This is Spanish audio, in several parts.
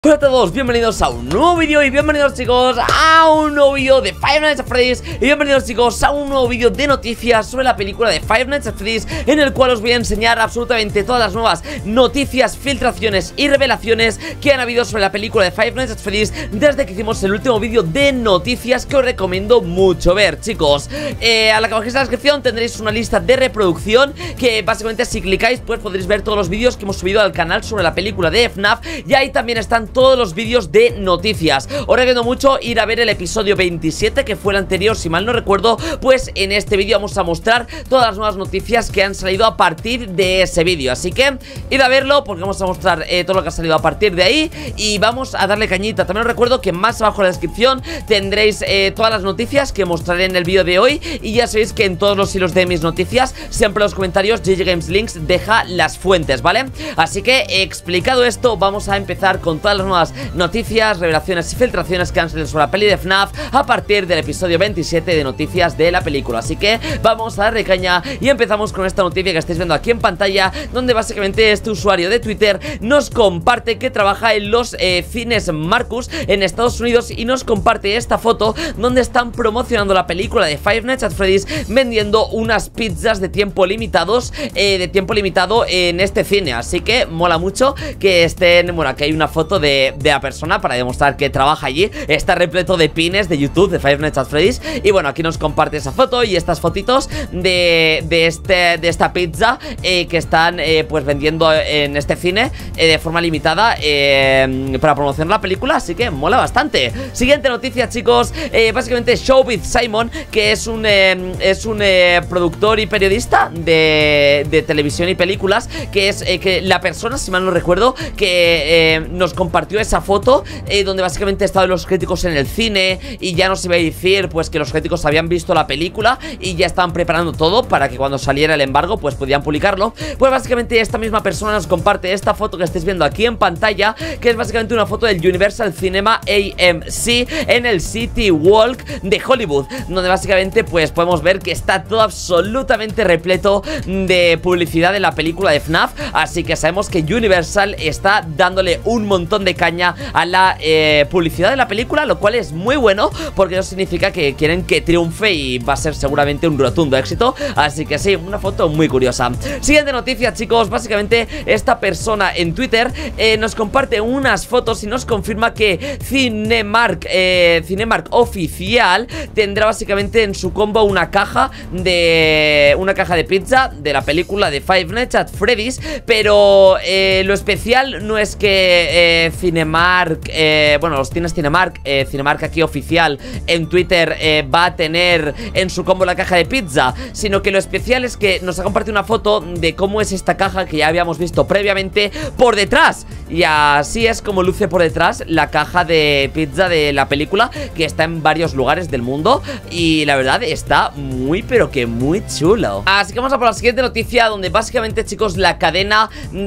Hola a todos, bienvenidos a un nuevo vídeo y bienvenidos chicos a un nuevo vídeo de Five Nights at Freddy's. Y bienvenidos chicos a un nuevo vídeo de noticias sobre la película de Five Nights at Freddy's, en el cual os voy a enseñar absolutamente todas las nuevas noticias, filtraciones y revelaciones que han habido sobre la película de Five Nights at Freddy's desde que hicimos el último vídeo de noticias, que os recomiendo mucho ver chicos. A la que bajéis la descripción tendréis una lista de reproducción que básicamente si clicáis pues podréis ver todos los vídeos que hemos subido al canal sobre la película de FNAF, y ahí también están todos los vídeos de noticias. Os recomiendo mucho ir a ver el episodio 27, que fue el anterior si mal no recuerdo. Pues en este vídeo vamos a mostrar todas las nuevas noticias que han salido a partir de ese vídeo, así que id a verlo porque vamos a mostrar todo lo que ha salido a partir de ahí y vamos a darle cañita. También os recuerdo que más abajo en la descripción tendréis todas las noticias que mostraré en el vídeo de hoy, y ya sabéis que en todos los hilos de mis noticias siempre en los comentarios GG Games Links deja las fuentes, ¿vale? Así que explicado esto, vamos a empezar con todas las nuevas noticias, revelaciones y filtraciones que han salido sobre la peli de FNAF a partir del episodio 27 de noticias de la película. Así que vamos a darle caña y empezamos con esta noticia que estáis viendo aquí en pantalla, donde básicamente este usuario de Twitter nos comparte que trabaja en los cines Marcus en Estados Unidos, y nos comparte esta foto donde están promocionando la película de Five Nights at Freddy's vendiendo unas pizzas de tiempo limitado en este cine. Así que mola mucho que estén, bueno, aquí hay una foto de la persona para demostrar que trabaja allí. Está repleto de pines de YouTube de Five Nights at Freddy's, y bueno, aquí nos comparte esa foto y estas fotitos de esta pizza que están pues vendiendo en este cine de forma limitada para promocionar la película, así que mola bastante. Siguiente noticia chicos, básicamente Show with Simon, que es un productor y periodista de televisión y películas, que es que la persona, si mal no recuerdo, que nos compartió esa foto donde básicamente estaban los críticos en el cine y ya nos iba a decir pues que los críticos habían visto la película y ya estaban preparando todo para que cuando saliera el embargo pues podían publicarlo. Pues básicamente esta misma persona nos comparte esta foto que estáis viendo aquí en pantalla, que es básicamente una foto del Universal Cinema AMC en el City Walk de Hollywood, donde básicamente pues podemos ver que está todo absolutamente repleto de publicidad de la película de FNAF. Así que sabemos que Universal está dándole un montón de caña a la publicidad de la película, lo cual es muy bueno porque eso significa que quieren que triunfe y va a ser seguramente un rotundo éxito. Así que sí, una foto muy curiosa. Siguiente noticia chicos, básicamente esta persona en Twitter nos comparte unas fotos y nos confirma que Cinemark Oficial tendrá básicamente en su combo una caja de pizza de la película de Five Nights at Freddy's, pero lo especial no es que Cinemark, bueno, los cines Cinemark aquí oficial en Twitter va a tener en su combo la caja de pizza, sino que lo especial es que nos ha compartido una foto de cómo es esta caja que ya habíamos visto previamente por detrás, y así es como luce por detrás la caja de pizza de la película, que está en varios lugares del mundo y la verdad está muy pero que muy chulo. Así que vamos a por la siguiente noticia, donde básicamente chicos la cadena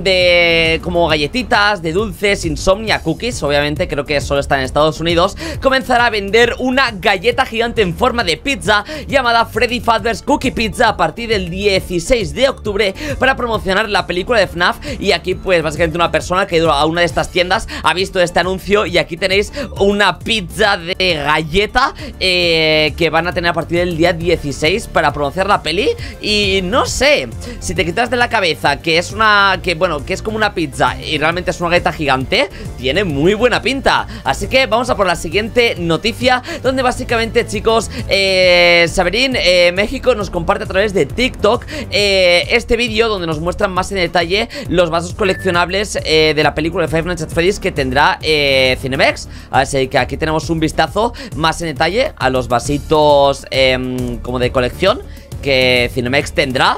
de como galletitas, de dulces, Insomnia Cookies, obviamente creo que solo está en Estados Unidos, comenzará a vender una galleta gigante en forma de pizza llamada Freddy Fazbear's Cookie Pizza a partir del 16 de octubre para promocionar la película de FNAF. Y aquí pues básicamente una persona que ha ido a una de estas tiendas ha visto este anuncio, y aquí tenéis una pizza de galleta que van a tener a partir del día 16 para promocionar la peli. Y no sé, si te quitas de la cabeza que es que es como una pizza y realmente es una galleta gigante, tiene muy buena pinta. Así que vamos a por la siguiente noticia, donde básicamente chicos Saberín México nos comparte a través de TikTok este vídeo donde nos muestran más en detalle los vasos coleccionables de la película de Five Nights at Freddy's que tendrá Cinemex. Así que aquí tenemos un vistazo más en detalle a los vasitos como de colección que Cinemex tendrá.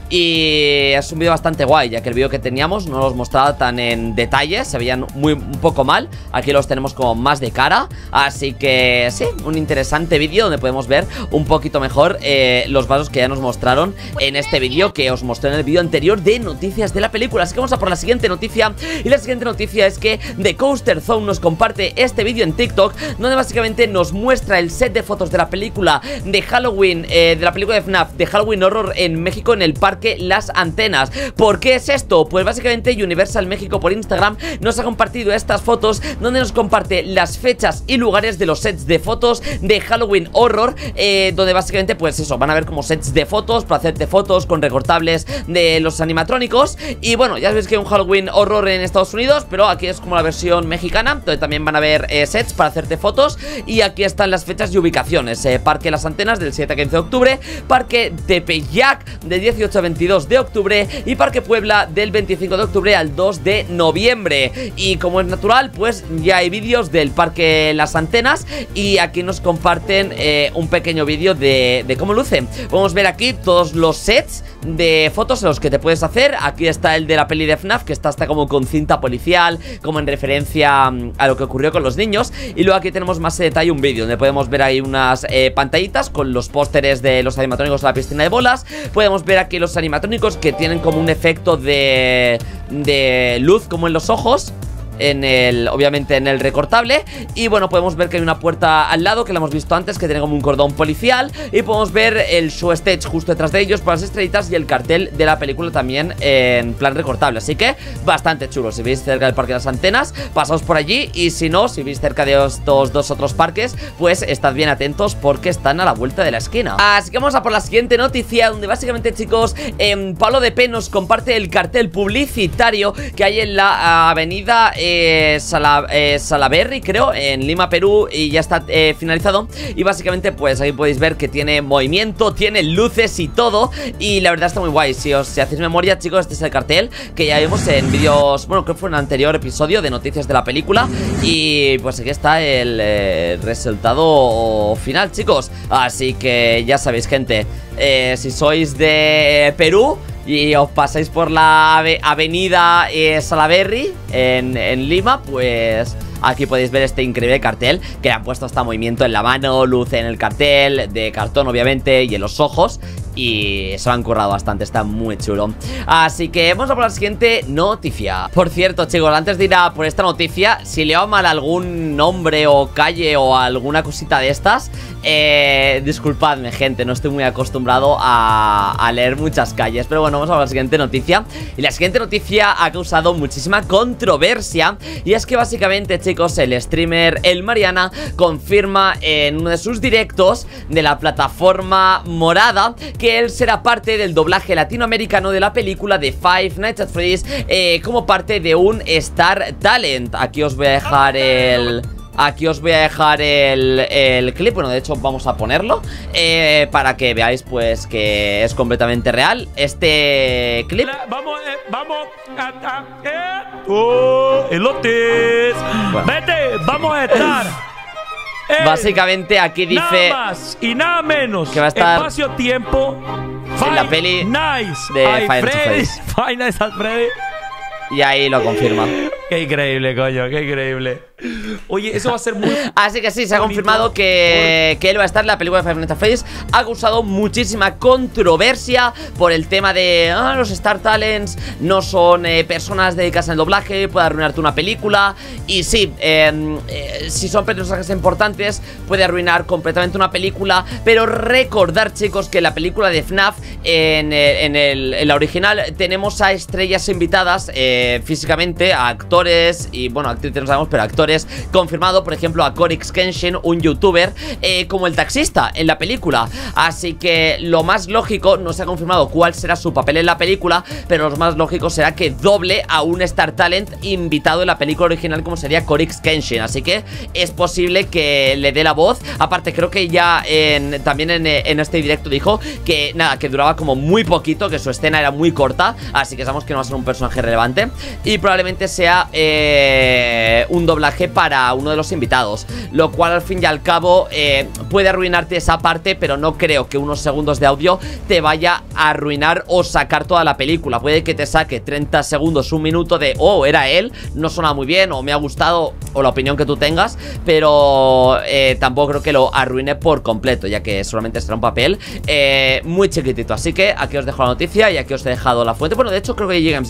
Y es un vídeo bastante guay, ya que el vídeo que teníamos no los mostraba tan en detalle, se veían un poco mal. Aquí los tenemos como más de cara. Así que sí, un interesante vídeo donde podemos ver un poquito mejor los vasos que ya nos mostraron en este vídeo que os mostré en el vídeo anterior de noticias de la película. Así que vamos a por la siguiente noticia. Y la siguiente noticia es que The Coaster Zone nos comparte este vídeo en TikTok, donde básicamente nos muestra el set de fotos de la película de Halloween, de la película de FNAF, de Halloween Horror en México, en el parque parque Las Antenas. ¿Por qué es esto? Pues básicamente Universal México por Instagram nos ha compartido estas fotos donde nos comparte las fechas y lugares de los sets de fotos de Halloween Horror, donde básicamente pues eso, van a ver como sets de fotos para hacerte fotos con recortables de los animatrónicos. Y bueno, ya sabéis que hay un Halloween Horror en Estados Unidos, pero aquí es como la versión mexicana, donde también van a ver sets para hacerte fotos. Y aquí están las fechas y ubicaciones: Parque Las Antenas del 7 a 15 de octubre, Parque Tepeyac del 18 a 22 de octubre y Parque Puebla del 25 de octubre al 2 de noviembre. Y como es natural, pues ya hay vídeos del Parque Las Antenas y aquí nos comparten un pequeño vídeo de cómo luce. Podemos ver aquí todos los sets de fotos en los que te puedes hacer. Aquí está el de la peli de FNAF, que está hasta como con cinta policial, como en referencia a lo que ocurrió con los niños. Y luego aquí tenemos más detalle, un vídeo donde podemos ver ahí unas pantallitas con los pósteres de los animatrónicos de la piscina de bolas. Podemos ver aquí los animatrónicos que tienen como un efecto de luz como en los ojos, obviamente en el recortable. Y bueno, podemos ver que hay una puerta al lado que la hemos visto antes, que tiene como un cordón policial. Y podemos ver el show stage justo detrás de ellos por las estrellitas y el cartel de la película también en plan recortable. Así que bastante chulo. Si veis cerca del Parque de las Antenas, pasaos por allí. Y si no, si veis cerca de estos dos otros parques, pues estad bien atentos porque están a la vuelta de la esquina. Así que vamos a por la siguiente noticia, donde básicamente, chicos, Pablo de P nos comparte el cartel publicitario que hay en la avenida Salaberry, creo, en Lima, Perú, y ya está finalizado. Y básicamente pues ahí podéis ver que tiene movimiento, tiene luces y todo, y la verdad está muy guay. Si hacéis memoria, chicos, este es el cartel que ya vimos en vídeos, bueno, creo que fue en un anterior episodio de noticias de la película. Y pues aquí está el resultado final, chicos. Así que ya sabéis, gente, si sois de Perú y os pasáis por la avenida Salaberry en Lima, pues aquí podéis ver este increíble cartel que le han puesto hasta movimiento en la mano, luz en el cartel, de cartón obviamente, y en los ojos. Y se lo han currado bastante, está muy chulo. Así que vamos a por la siguiente noticia. Por cierto, chicos, antes de ir a por esta noticia, si leo mal algún nombre o calle o alguna cosita de estas, disculpadme, gente, no estoy muy acostumbrado a leer muchas calles. Pero bueno, vamos a por la siguiente noticia. Y la siguiente noticia ha causado muchísima controversia. Y es que básicamente, chicos, el streamer El Mariana confirma en uno de sus directos de la plataforma morada que él será parte del doblaje latinoamericano de la película de Five Nights at Freddy's, como parte de un Star Talent. Aquí os voy a dejar el clip. Bueno, de hecho vamos a ponerlo para que veáis pues que es completamente real este clip. Vamos elotes. Bueno. Vete, vamos a estar básicamente aquí dice nada más y nada menos que va a estar espacio-tiempo en la peli de Five Nights at Freddy's. Y ahí lo confirma. Qué increíble, coño, qué increíble. Oye, eso va a ser muy... Así que sí, se ha confirmado que él va a estar en la película de Five Nights at Freddy's. Ha causado muchísima controversia por el tema de los Star Talents no son personas dedicadas al doblaje, puede arruinarte una película. Y sí, si son personajes importantes puede arruinar completamente una película. Pero recordar, chicos, que en la película de FNAF, en la original, tenemos a estrellas invitadas físicamente, a actores y, bueno, actrices no sabemos, pero actores confirmado, por ejemplo a Corix Kenshin, un youtuber, como el taxista en la película. Así que lo más lógico, no se ha confirmado cuál será su papel en la película, pero lo más lógico será que doble a un Star Talent invitado en la película original, como sería Corix Kenshin. Así que es posible que le dé la voz. Aparte, creo que ya también en este directo dijo que nada, que duraba como muy poquito, que su escena era muy corta, así que sabemos que no va a ser un personaje relevante y probablemente sea un doblaje para uno de los invitados, lo cual al fin y al cabo puede arruinarte esa parte, pero no creo que unos segundos de audio te vaya a arruinar o sacar toda la película. Puede que te saque 30 segundos, un minuto de oh, era él, no suena muy bien o me ha gustado, o la opinión que tú tengas, pero tampoco creo que lo arruine por completo, ya que solamente será un papel muy chiquitito. Así que aquí os dejo la noticia y aquí os he dejado la fuente. Bueno, de hecho creo que G-Games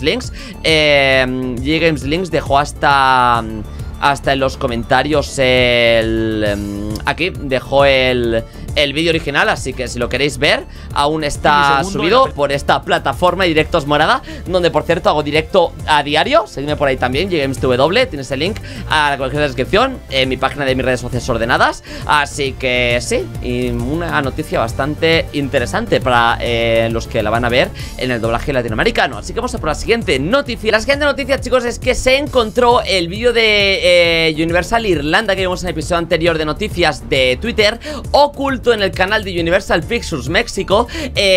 Links dejó hasta en los comentarios aquí dejó el el vídeo original, así que si lo queréis ver, aún está subido por esta plataforma de Directos Morada, donde por cierto hago directo a diario. Seguidme por ahí también, GamesTW, tienes el link a la colección de descripción en mi página de mis redes sociales ordenadas. Así que sí, y una noticia bastante interesante para los que la van a ver en el doblaje latinoamericano. Así que vamos a por la siguiente noticia. La siguiente noticia, chicos, es que se encontró el vídeo de Universal Irlanda que vimos en el episodio anterior de noticias de Twitter, oculto en el canal de Universal Pictures México,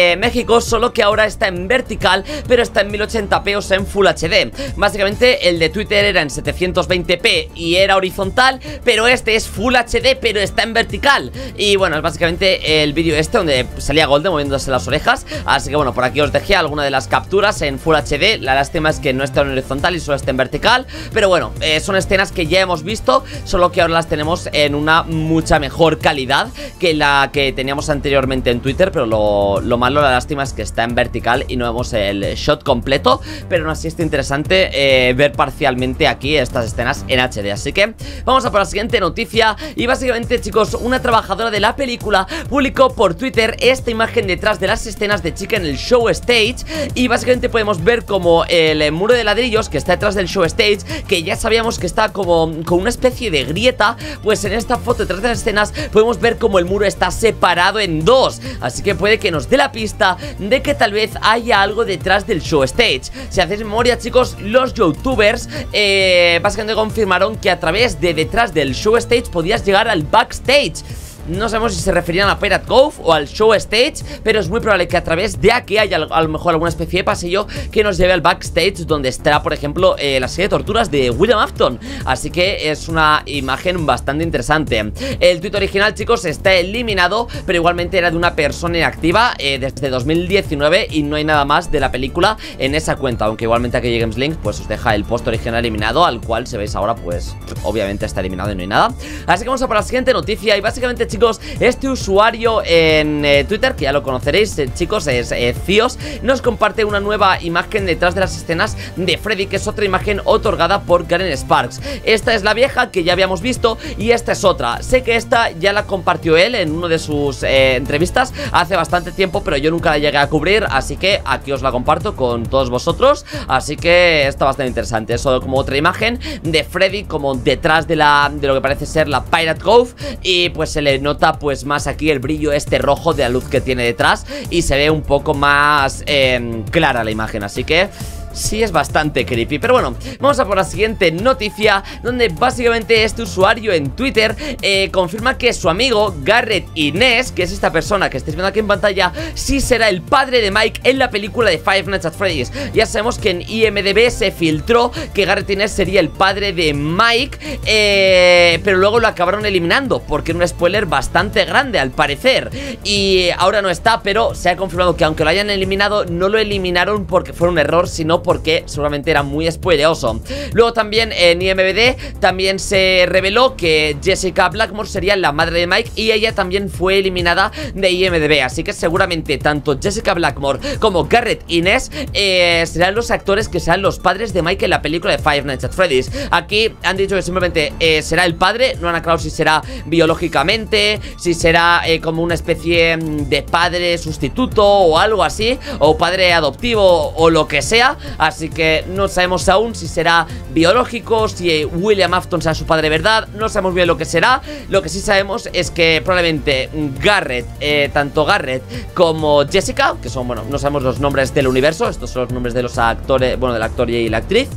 solo que ahora está en vertical, pero está en 1080p, o sea, en Full HD. Básicamente el de Twitter era en 720p y era horizontal, pero este es Full HD, pero está en vertical. Y bueno, es básicamente el vídeo este donde salía Golden moviéndose las orejas. Así que bueno, por aquí os dejé alguna de las capturas en Full HD. La lástima es que no está en horizontal y solo está en vertical, pero bueno, son escenas que ya hemos visto, solo que ahora las tenemos en una mucha mejor calidad que la que teníamos anteriormente en Twitter. Pero lo malo, la lástima es que está en vertical y no vemos el shot completo, pero aún así está interesante ver parcialmente aquí estas escenas en HD. Así que vamos a por la siguiente noticia. Y básicamente, chicos, una trabajadora de la película publicó por Twitter esta imagen detrás de las escenas de chica en el show stage. Y básicamente podemos ver como el muro de ladrillos que está detrás del show stage, que ya sabíamos que está como con una especie de grieta, pues en esta foto detrás de las escenas podemos ver como el muro está separado en dos. Así que puede que nos dé la pista de que tal vez haya algo detrás del show stage. Si hacéis memoria, chicos, los youtubers básicamente confirmaron que a través de detrás del show stage podías llegar al backstage. No sabemos si se referían a Pirate Cove o al show stage, pero es muy probable que a través de aquí haya a lo mejor alguna especie de pasillo que nos lleve al backstage, donde estará, por ejemplo, la serie de torturas de William Afton. Así que es una imagen bastante interesante. El tweet original, chicos, está eliminado, pero igualmente era de una persona inactiva desde 2019 y no hay nada más de la película en esa cuenta. Aunque igualmente aquí Games Link pues os deja el post original eliminado, al cual si veis ahora pues obviamente está eliminado y no hay nada. Así que vamos a por la siguiente noticia. Y básicamente, chicos, este usuario en Twitter, que ya lo conoceréis, chicos, es Cios, nos comparte una nueva imagen detrás de las escenas de Freddy, que es otra imagen otorgada por Karen Sparks. Esta es la vieja que ya habíamos visto y esta es otra. Sé que esta ya la compartió él en una de sus entrevistas hace bastante tiempo, pero yo nunca la llegué a cubrir, así que aquí os la comparto con todos vosotros. Así que está bastante interesante. Eso como otra imagen de Freddy como detrás de lo que parece ser la Pirate Cove, y pues se le nota pues más aquí el brillo este rojo de la luz que tiene detrás y se ve un poco más clara la imagen, así que sí es bastante creepy. Pero bueno, vamos a por la siguiente noticia, donde básicamente este usuario en Twitter confirma que su amigo Garrett Inés, que es esta persona que estáis viendo aquí en pantalla, sí será el padre de Mike en la película de Five Nights at Freddy's. Ya sabemos que en IMDb se filtró que Garrett Inés sería el padre de Mike, pero luego lo acabaron eliminando porque era un spoiler bastante grande al parecer, y ahora no está, pero se ha confirmado que aunque lo hayan eliminado, no lo eliminaron porque fue un error, sino porque seguramente era muy spoileoso. Luego también en IMDb también se reveló que Jessica Blackmore sería la madre de Mike y ella también fue eliminada de IMDb, así que seguramente tanto Jessica Blackmore como Garrett Inés serán los actores que serán los padres de Mike en la película de Five Nights at Freddy's. Aquí han dicho que simplemente será el padre, no han aclarado si será biológicamente, si será como una especie de padre sustituto o algo así, o padre adoptivo o lo que sea. Así que no sabemos aún si será biológico, si William Afton será su padre de verdad. No sabemos bien lo que será. Lo que sí sabemos es que probablemente Garrett, tanto Garrett como Jessica, que son, bueno, no sabemos los nombres del universo, estos son los nombres de los actores, bueno, del actor y la actriz.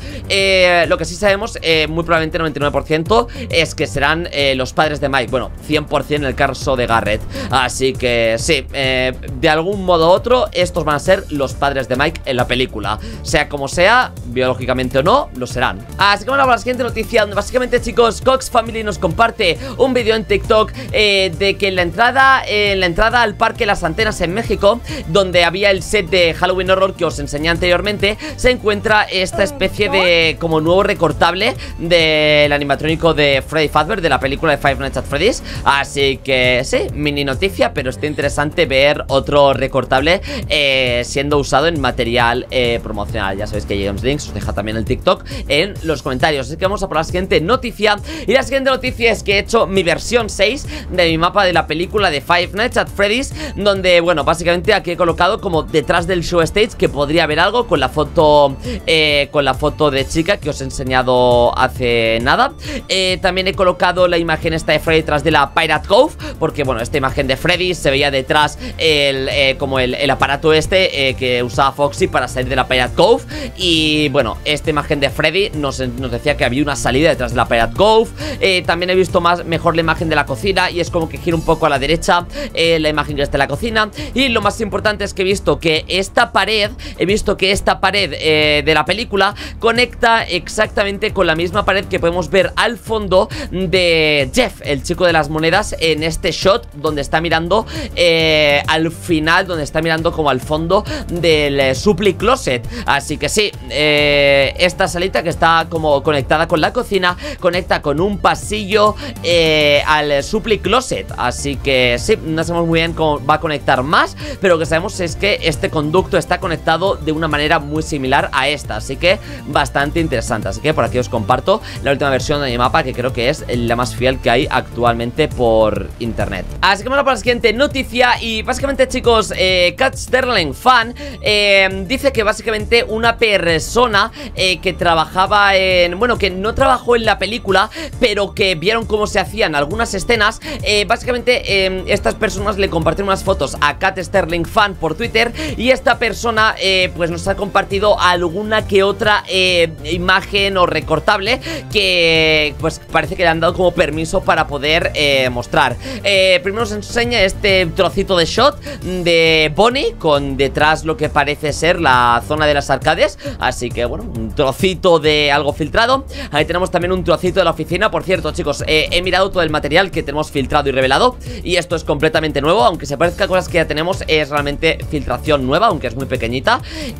Lo que sí sabemos, muy probablemente 99%, es que serán los padres de Mike. Bueno, 100% en el caso de Garrett. Así que sí, de algún modo u otro, estos van a ser los padres de Mike en la película. Sea como sea, biológicamente o no, lo serán. Así que vamos a la siguiente noticia, donde básicamente, chicos, Cox Family nos comparte un vídeo en TikTok de que en la entrada al Parque Las Antenas en México, donde había el set de Halloween Horror que os enseñé anteriormente, se encuentra esta especie de como nuevo recortable del animatrónico de Freddy Fazbear de la película de Five Nights at Freddy's. Así que sí, mini noticia, pero está interesante ver otro recortable siendo usado en material promocional. ya sabéis que James Links os deja también el TikTok en los comentarios. Así que vamos a por la siguiente noticia. Y la siguiente noticia es que he hecho mi versión 6 de mi mapa de la película de Five Nights at Freddy's, donde, bueno, básicamente aquí he colocado como detrás del show stage, que podría haber algo con la foto de chica que os he enseñado hace nada. También he colocado la imagen esta de Freddy detrás de la Pirate Cove, porque, bueno, esta imagen de Freddy se veía detrás como el aparato que usaba Foxy para salir de la Pirate Cove. Y, bueno, esta imagen de Freddy nos decía que había una salida detrás de la Pirate Cove. También he visto mejor la imagen de la cocina, y es como que gira un poco a la derecha la imagen que está en la cocina. Y lo más importante es que he visto que esta pared de la película conecta exactamente con la misma pared que podemos ver al fondo de Jeff, el chico de las monedas, en este shot donde está mirando al final, donde está mirando como al fondo del Supply Closet. Así que sí, esta salita que está como conectada con la cocina conecta con un pasillo al Supply Closet. Así que sí, no sabemos muy bien cómo va a conectar más, pero lo que sabemos es que este conducto está conectado de una manera muy similar a esta, así que bastante interesante. Así que por aquí os comparto la última versión de mi mapa, que creo que es la más fiel que hay actualmente por internet. Así que vamos a por la siguiente noticia. Y básicamente, chicos, Cat Sterling Fan dice que básicamente una persona que trabajaba bueno, que no trabajó en la película, pero que vieron cómo se hacían algunas escenas. Básicamente estas personas le compartieron unas fotos a Cat Sterling Fan por Twitter, y esta persona pues nos ha compartido alguna que otra imagen o recortable que pues parece que le han dado como permiso para poder mostrar. Primero nos enseña este trocito de shot de Bonnie con detrás lo que parece ser la zona de las arcades, así que bueno, un trocito de algo filtrado. Ahí tenemos también un trocito de la oficina. Por cierto, chicos, he mirado todo el material que tenemos filtrado y revelado, y esto es completamente nuevo, aunque se parezca a cosas que ya tenemos, es realmente filtración nueva, aunque es muy pequeñita.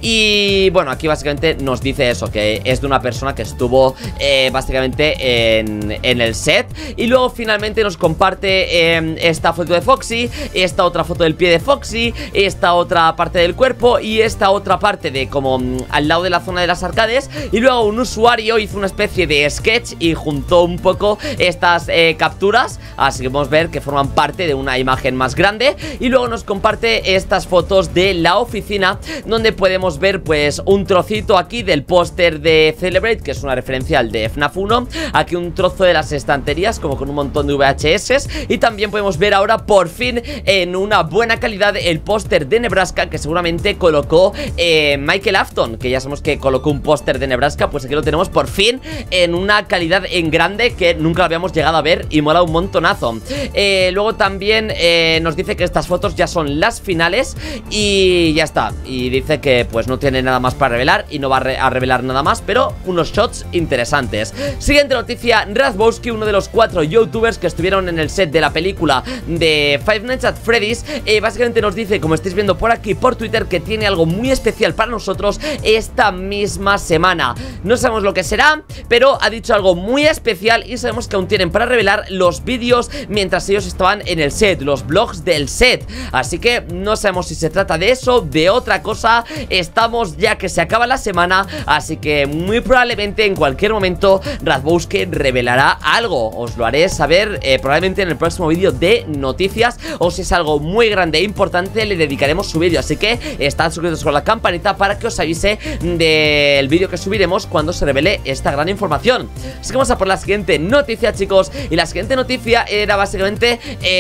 Y bueno, aquí básicamente nos dice eso, que es de una persona que estuvo básicamente en el set. Y luego finalmente nos comparte esta foto de Foxy, esta otra foto del pie de Foxy, esta otra parte del cuerpo y esta otra parte de como al lado de la zona de las arcades. Y luego un usuario hizo una especie de sketch y juntó un poco estas capturas, así que podemos ver que forman parte de una imagen más grande. Y luego nos comparte estas fotos de la oficina, donde podemos ver pues un trocito aquí del póster de Celebrate, que es una referencia al de FNAF 1. Aquí un trozo de las estanterías como con un montón de VHS. Y también podemos ver ahora por fin en una buena calidad el póster de Nebraska, que seguramente colocó Michael Afton, que ya sabemos que colocó un póster de Nebraska. Pues aquí lo tenemos por fin en una calidad en grande que nunca lo habíamos llegado a ver, y mola un montonazo. Luego también nos dice que estas fotos ya son las finales y ya está. Y dice que pues no tiene nada más para revelar y no va a revelar nada más, pero unos shots interesantes. Siguiente noticia, Razbowski, uno de los 4 youtubers que estuvieron en el set de la película de Five Nights at Freddy's, básicamente nos dice, como estáis viendo por aquí por Twitter, que tiene algo muy especial para nosotros esta misma semana. No sabemos lo que será, pero ha dicho algo muy especial, y sabemos que aún tienen para revelar los vídeos mientras ellos estaban en el set, los vlogs del set. Así que no sabemos si se trata de eso, de otra cosa. Estamos ya que se acaba la semana, así que muy probablemente en cualquier momento Razbowski revelará algo. Os lo haré saber probablemente en el próximo vídeo de noticias, o si es algo muy grande e importante le dedicaremos su vídeo. Así que estad suscritos con la campanita para que os avise del vídeo que subiremos cuando se revele esta gran información. Así que vamos a por la siguiente noticia, chicos. Y la siguiente noticia era básicamente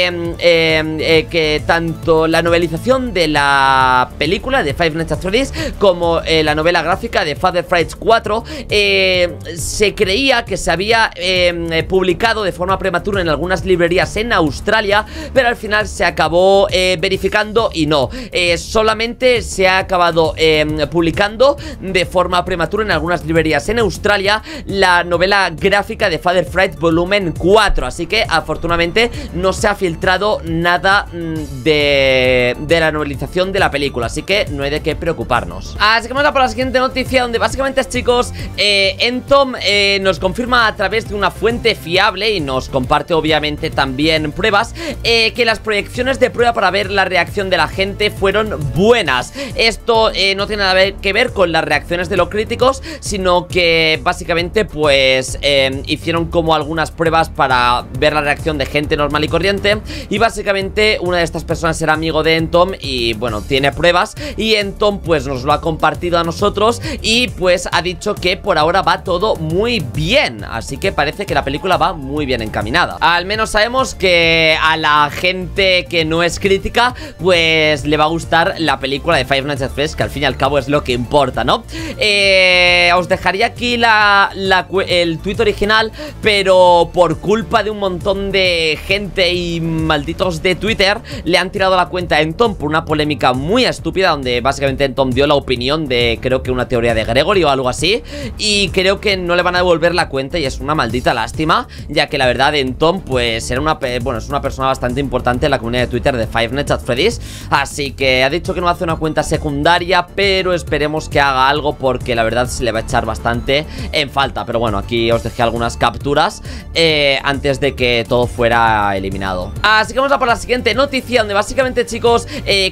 que tanto la novelización de la película de Five Nights at Freddy's como la novela gráfica de Father Frights 4 se creía que se había publicado de forma prematura en algunas librerías en Australia, pero al final se acabó verificando y no, solamente se ha acabado publicando de forma prematura en algunas librerías en Australia la novela gráfica de Father Fright Volumen 4, así que afortunadamente no se ha filtrado nada de la novelización de la película, así que no hay de qué preocuparnos. Así que vamos a por la siguiente noticia, donde básicamente, chicos, Entom nos confirma a través de una fuente fiable, y nos comparte obviamente también pruebas, que las proyecciones de prueba para ver la reacción de la gente fueron buenas. Esto no tiene nada que ver ver con las reacciones de los críticos, sino que básicamente pues hicieron como algunas pruebas para ver la reacción de gente normal y corriente, y básicamente una de estas personas era amigo de Entom y bueno, tiene pruebas, y Entom pues nos lo ha compartido a nosotros y pues ha dicho que por ahora va todo muy bien, así que parece que la película va muy bien encaminada. Al menos sabemos que a la gente que no es crítica pues le va a gustar la película de Five Nights at Freddy's, que al fin y al cabo es lo que importa, ¿no? Os dejaría aquí el tweet original, pero por culpa de un montón de gente y malditos de Twitter le han tirado la cuenta a Entom por una polémica muy estúpida, donde básicamente Entom dio la opinión de, creo que una teoría de Gregory o algo así, y creo que no le van a devolver la cuenta y es una maldita lástima, ya que la verdad Entom pues era es una persona bastante importante en la comunidad de Twitter de Five Nights at Freddy's, así que ha dicho que no hace una cuenta secundaria, pero esperemos que haga algo porque la verdad se le va a echar bastante en falta. Pero bueno, aquí os dejé algunas capturas antes de que todo fuera eliminado. Así que vamos a por la siguiente noticia, donde básicamente, chicos,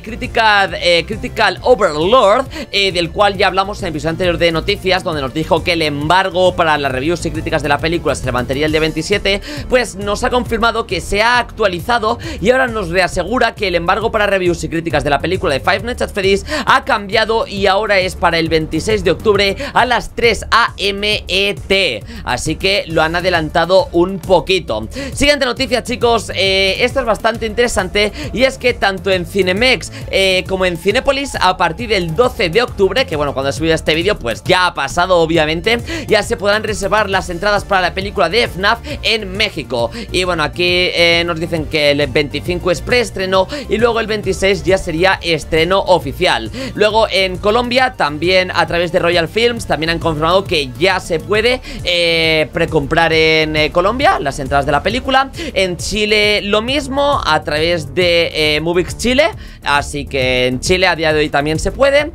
Critical Overlord, del cual ya hablamos en el episodio anterior de noticias, donde nos dijo que el embargo para las reviews y críticas de la película se levantaría el día 27, pues nos ha confirmado que se ha actualizado y ahora nos reasegura que el embargo para reviews y críticas de la película de Five Nights at Freddy's ha cambiado y ahora es para el 26 de octubre a las 3 AM ET, así que lo han adelantado un poquito. Siguiente noticia, chicos, esta es bastante interesante, y es que tanto en Cinemex como en Cinépolis, a partir del 12 de octubre, que bueno, cuando he subido este vídeo pues ya ha pasado obviamente, ya se podrán reservar las entradas para la película de FNAF en México. Y bueno, aquí nos dicen que el 25 es preestreno y luego el 26 ya sería estreno oficial. Luego en Colombia también, a través de Royal Films, también han confirmado que ya se puede precomprar en Colombia las entradas de la película. En Chile lo mismo, a través de Movix Chile, así que en Chile a día de hoy también se puede.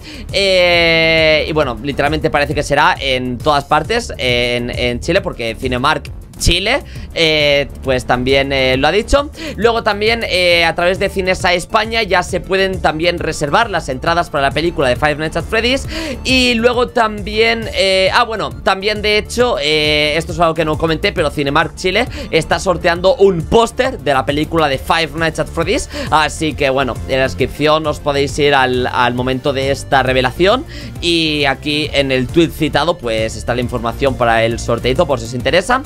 Y bueno, literalmente parece que será en todas partes en Chile, porque Cinemark Chile pues también lo ha dicho. Luego también a través de Cinesa España ya se pueden también reservar las entradas para la película de Five Nights at Freddy's. Y luego también bueno, también de hecho esto es algo que no comenté, pero Cinemark Chile está sorteando un póster de la película de Five Nights at Freddy's, así que bueno, en la descripción os podéis ir al momento de esta revelación, y aquí en el tweet citado pues está la información para el sorteito por si os interesa.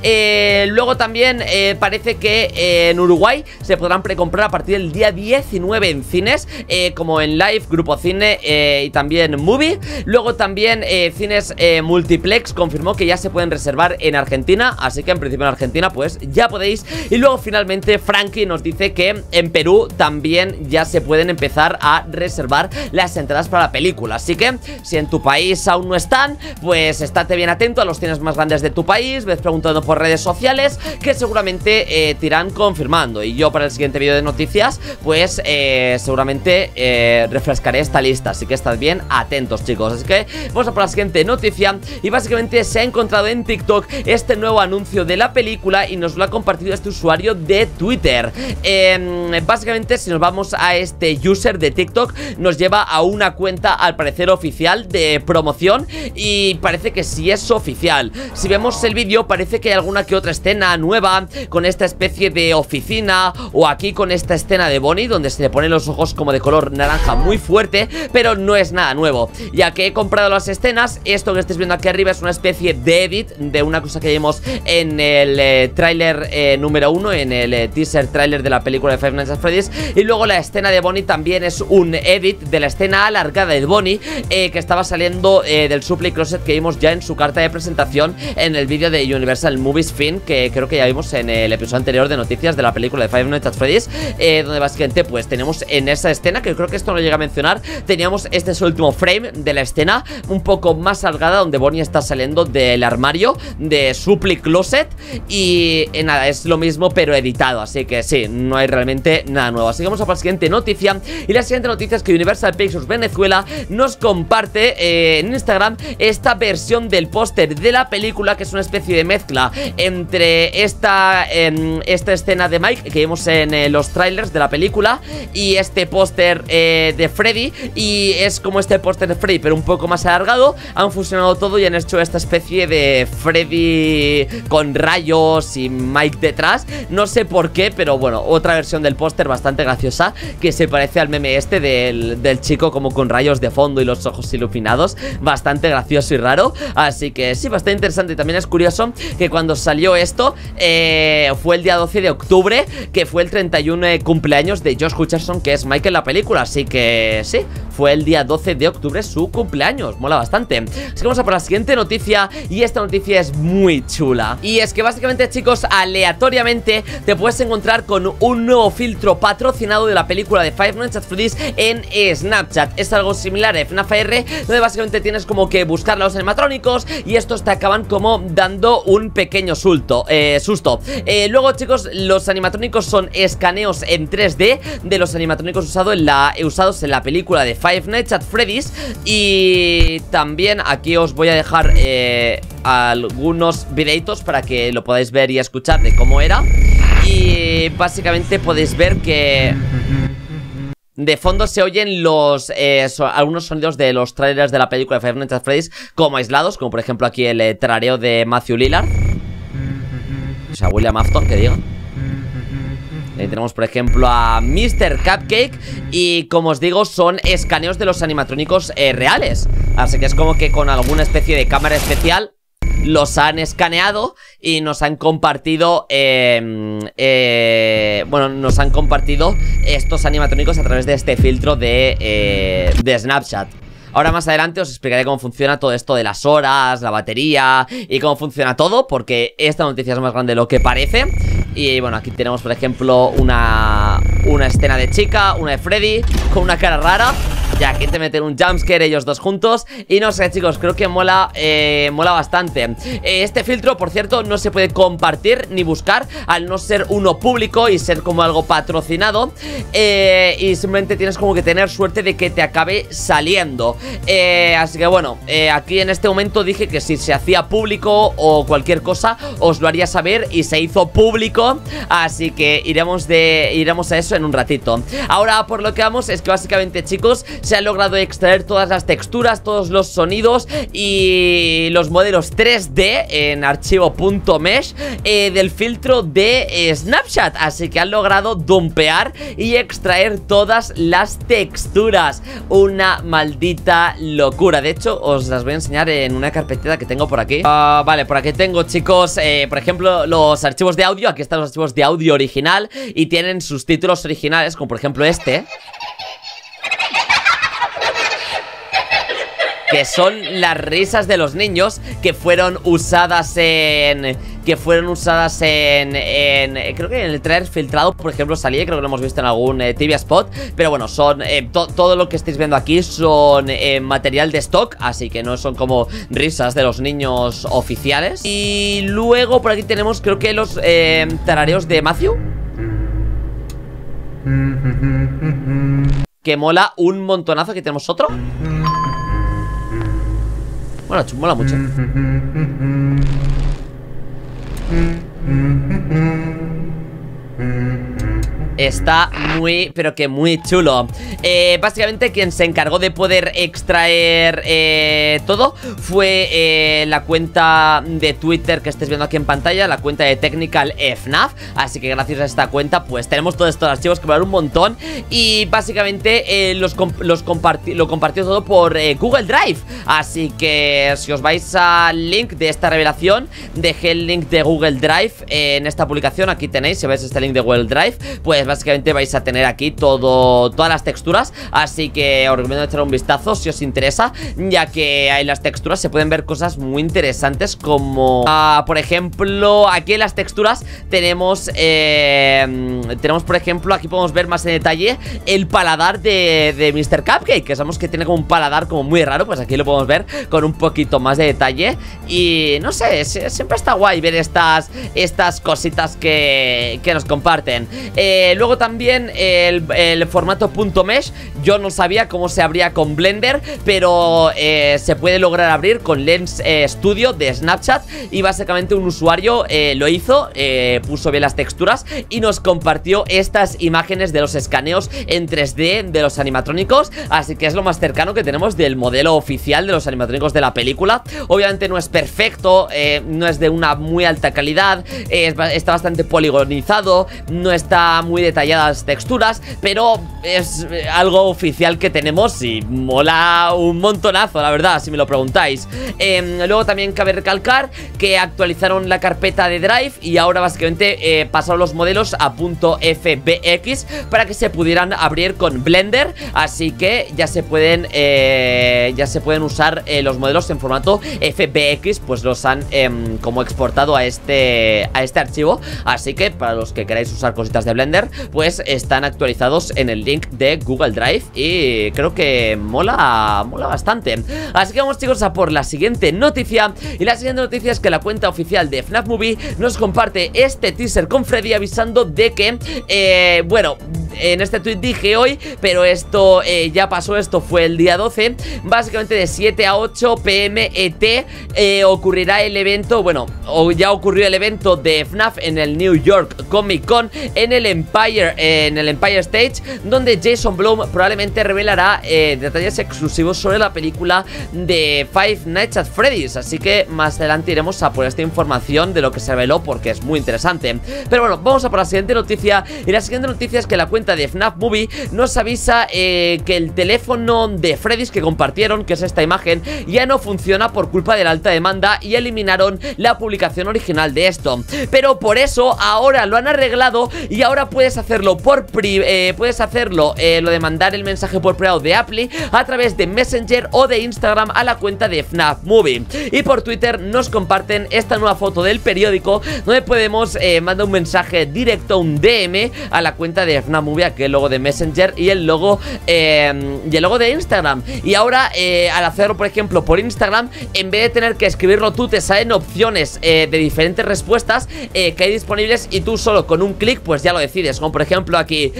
Luego también parece que en Uruguay se podrán precomprar a partir del día 19 en cines, como en Live, Grupo Cine y también Movie. Luego también Cines Multiplex confirmó que ya se pueden reservar en Argentina, así que en principio en Argentina pues ya podéis. Y luego finalmente Frankie nos dice que en Perú también ya se pueden empezar a reservar las entradas para la película, así que si en tu país aún no están, pues estate bien atento a los cines más grandes de tu país, ves preguntando por redes sociales, que seguramente te irán confirmando. Y yo para el siguiente vídeo de noticias pues seguramente refrescaré esta lista, así que estad bien atentos, chicos. Así que vamos a por la siguiente noticia, y básicamente se ha encontrado en TikTok este nuevo anuncio de la película y nos lo ha compartido este usuario de Twitter. Básicamente, si nos vamos a este user de TikTok, nos lleva a una cuenta al parecer oficial de promoción, y parece que sí es oficial. Si vemos el vídeo parece que hay alguna que otra escena nueva con esta especie de oficina, o aquí con esta escena de Bonnie donde se le ponen los ojos como de color naranja muy fuerte, pero no es nada nuevo. Ya que he comprado las escenas, esto que estáis viendo aquí arriba es una especie de edit de una cosa que vimos en el tráiler número 1, en el teaser tráiler de la película de Five Nights at Freddy's. Y luego la escena de Bonnie también es un edit de la escena alargada de Bonnie, que estaba saliendo del Supply Closet que vimos ya en su carta de presentación en el vídeo de Universal Movies Fin, que creo que ya vimos en el episodio anterior de noticias de la película de Five Nights at Freddy's, donde básicamente pues tenemos en esa escena, que creo que esto no llega a mencionar, teníamos este es el último frame de la escena un poco más alargada, donde Bonnie está saliendo del armario de Supply Closet, y nada, es lo mismo pero editado, así que sí, no hay realmente nada nuevo. Así que vamos a por la siguiente noticia, y la siguiente noticia es que Universal Pictures Venezuela nos comparte en Instagram esta versión del póster de la película, que es una especie de mezcla entre esta escena de Mike que vimos en los trailers de la película y este póster de Freddy. Y es como este póster de Freddy pero un poco más alargado. Han fusionado todo y han hecho esta especie de Freddy con rayos y Mike detrás. No sé por qué, pero bueno, otra versión del póster bastante graciosa que se parece al meme este del chico como con rayos de fondo y los ojos iluminados. Bastante gracioso y raro. Así que sí, bastante interesante. Y también es curioso que cuando salió esto fue el día 12 de octubre, que fue el 31 cumpleaños de Josh Hutcherson, que es Mike en la película. Así que sí, fue el día 12 de octubre su cumpleaños. Mola bastante. Así que vamos a por la siguiente noticia. Y esta noticia es muy chula. Y es que básicamente, chicos, aleatoriamente te puedes encontrar con un nuevo filtro patrocinado de la película de Five Nights at Freddy's en Snapchat. Es algo similar a FNAF R, donde básicamente tienes como que buscar a los animatrónicos y estos te acaban como dando un pequeño susto. Luego, chicos, los animatrónicos son escaneos en 3D de los animatrónicos usados en la película de Five Nights at Freddy's. Y también aquí os voy a dejar algunos videitos para que lo podáis ver y escuchar de cómo era. Y básicamente podéis ver que de fondo se oyen algunos sonidos de los trailers de la película de Five Nights at Freddy's como aislados, como por ejemplo aquí el tarareo de Matthew Lillard, o sea, William Afton, que digo. Ahí tenemos por ejemplo a Mr. Cupcake. Y como os digo, son escaneos de los animatrónicos reales. Así que es como que con alguna especie de cámara especial los han escaneado y nos han compartido nos han compartido estos animatrónicos a través de este filtro de Snapchat. Ahora más adelante os explicaré cómo funciona todo esto de las horas, la batería y cómo funciona todo, porque esta noticia es más grande de lo que parece. Y bueno, aquí tenemos por ejemplo una escena de chica, una de Freddy con una cara rara. Y aquí te meten un jumpscare ellos dos juntos. Y no sé, chicos, creo que mola bastante. Este filtro, por cierto, no se puede compartir ni buscar, al no ser uno público y ser como algo patrocinado. Y simplemente tienes como que tener suerte de que te acabe saliendo. Así que bueno, aquí en este momento dije que si se hacía público o cualquier cosa os lo haría saber, y se hizo público. Así que iremos a eso en un ratito. Ahora por lo que vamos es que básicamente, chicos, se han logrado extraer todas las texturas, todos los sonidos y los modelos 3D en archivo.mesh del filtro de Snapchat. Así que han logrado dumpear y extraer todas las texturas. Una maldita locura. De hecho, os las voy a enseñar en una carpetita que tengo por aquí. Vale, por aquí tengo, chicos, por ejemplo, los archivos de audio. Aquí están los archivos de audio original y tienen sus títulos originales, como por ejemplo este, que son las risas de los niños que fueron usadas en creo que en el trailer filtrado, por ejemplo, salía, creo que lo hemos visto en algún TV spot. Pero bueno, son todo lo que estáis viendo aquí son material de stock, así que no son como risas de los niños oficiales. Y luego por aquí tenemos, creo que los tarareos de Matthew, que mola un montonazo. Aquí tenemos otro. Bueno, mola mucho. Está muy, pero que muy chulo. Básicamente quien se encargó de poder extraer todo fue la cuenta de Twitter que estáis viendo aquí en pantalla, la cuenta de Technical FNAF. Así que gracias a esta cuenta pues tenemos todos estos archivos que valen un montón. Y básicamente lo compartió todo por Google Drive. Así que si os vais al link de esta revelación, dejé el link de Google Drive en esta publicación. Aquí tenéis, si veis este link de Google Drive, pues básicamente vais a tener aquí todas las texturas. Así que os recomiendo echar un vistazo si os interesa, ya que en las texturas se pueden ver cosas muy interesantes, como por ejemplo, aquí en las texturas tenemos por ejemplo, aquí podemos ver más en detalle el paladar de Mr. Cupcake, que sabemos que tiene como un paladar como muy raro. Pues aquí lo podemos ver con un poquito más de detalle. Y no sé, siempre está guay ver estas cositas que nos comparten. Luego también el formato .mesh, yo no sabía cómo se abría con Blender, pero se puede lograr abrir con Lens Studio de Snapchat. Y básicamente un usuario lo hizo, puso bien las texturas y nos compartió estas imágenes de los escaneos en 3D de los animatrónicos. Así que es lo más cercano que tenemos del modelo oficial de los animatrónicos de la película. Obviamente no es perfecto, no es de una muy alta calidad, está bastante poligonizado, no está muy detalladas las texturas, pero es algo oficial que tenemos y mola un montonazo, la verdad, si me lo preguntáis. Luego también cabe recalcar que actualizaron la carpeta de Drive y ahora básicamente pasaron los modelos a .fbx para que se pudieran abrir con Blender, así que ya se pueden usar los modelos en formato FBX, pues los han como exportado a este archivo, así que para los que queráis usar cositas de Blender, pues están actualizados en el link de Google Drive y creo que mola bastante. Así que vamos, chicos, a por la siguiente noticia. Y la siguiente noticia es que la cuenta oficial de FNAF Movie nos comparte este teaser con Freddy avisando de que, bueno, en este tweet dije hoy, pero esto ya pasó, esto fue el día 12. Básicamente de 7 a 8 pm ET ocurrirá el evento, bueno, o ya ocurrió el evento de FNAF en el New York Comic Con en el Empire Stage, donde Jason Blum probablemente revelará detalles exclusivos sobre la película de Five Nights at Freddy's. Así que más adelante iremos a por esta información de lo que se reveló, porque es muy interesante. Pero bueno, vamos a por la siguiente noticia. Y la siguiente noticia es que la cuenta de FNAF Movie nos avisa que el teléfono de Freddy's que compartieron, que es esta imagen, ya no funciona por culpa de la alta demanda y eliminaron la publicación original de esto. Pero por eso ahora lo han arreglado y ahora puedes hacerlo lo de mandar el mensaje por privado de Apple a través de Messenger o de Instagram a la cuenta de FNAF Movie. Y por Twitter nos comparten esta nueva foto del periódico donde podemos mandar un mensaje directo, un DM a la cuenta de FNAF Movie, aquí el logo de Messenger y el logo de Instagram. Y ahora al hacerlo, por ejemplo, por Instagram, en vez de tener que escribirlo tú, te salen opciones de diferentes respuestas que hay disponibles y tú solo con un clic pues ya lo decides. Como por ejemplo aquí,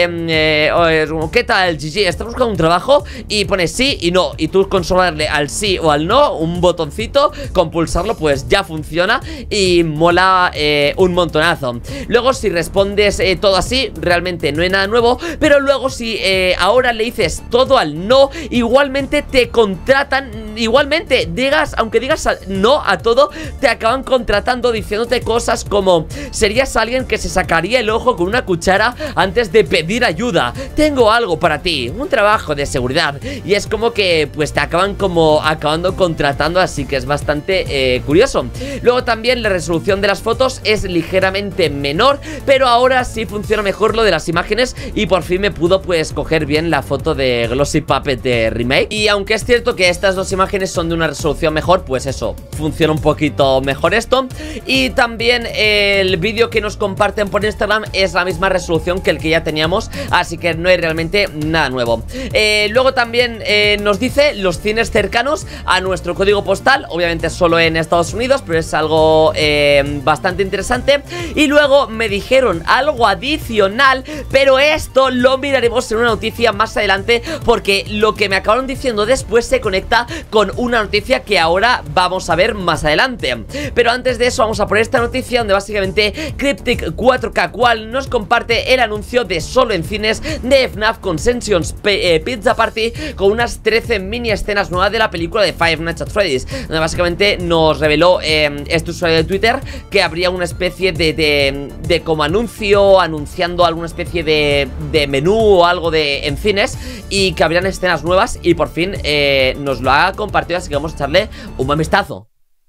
¿qué tal, Gigi? ¿Estás buscando un trabajo? Y pones sí y no, y tú con solo darle al sí o al no, un botoncito, con pulsarlo pues ya funciona y mola un montonazo. Luego si respondes todo así, realmente no hay nada nuevo, pero luego si ahora le dices todo al no, igualmente te contratan, igualmente aunque digas no a todo, te acaban contratando diciéndote cosas como: serías alguien que se sacaría el ojo con una cuchara antes de pedir ayuda, tengo algo para ti, un trabajo de seguridad. Y es como que pues te acabando contratando, así que es bastante curioso. Luego también la resolución de las fotos es ligeramente menor, pero ahora sí funciona mejor lo de las imágenes y por fin me pudo pues coger bien la foto de Glossy Puppet de Remake. Y aunque es cierto que estas dos imágenes son de una resolución mejor, pues eso, funciona un poquito mejor esto. Y también el vídeo que nos comparten por Instagram es la misma resolución que el que ya teníamos, así que no hay realmente nada nuevo. Luego también nos dice los cines cercanos a nuestro código postal, obviamente solo en Estados Unidos, pero es algo bastante interesante. Y luego me dijeron algo adicional, pero esto lo miraremos en una noticia más adelante, porque lo que me acabaron diciendo después se conecta con una noticia que ahora vamos a ver más adelante. Pero antes de eso vamos a por esta noticia donde básicamente Cryptic 4K Qual nos comparte el anuncio de solo en cines de FNAF Consensions Pizza Party, con unas 13 mini escenas nuevas de la película de Five Nights at Freddy's, donde básicamente nos reveló este usuario de Twitter que habría una especie de como anuncio, anunciando alguna especie de menú o algo en cines, y que habrían escenas nuevas, y por fin nos lo ha compartido, así que vamos a echarle un buen vistazo.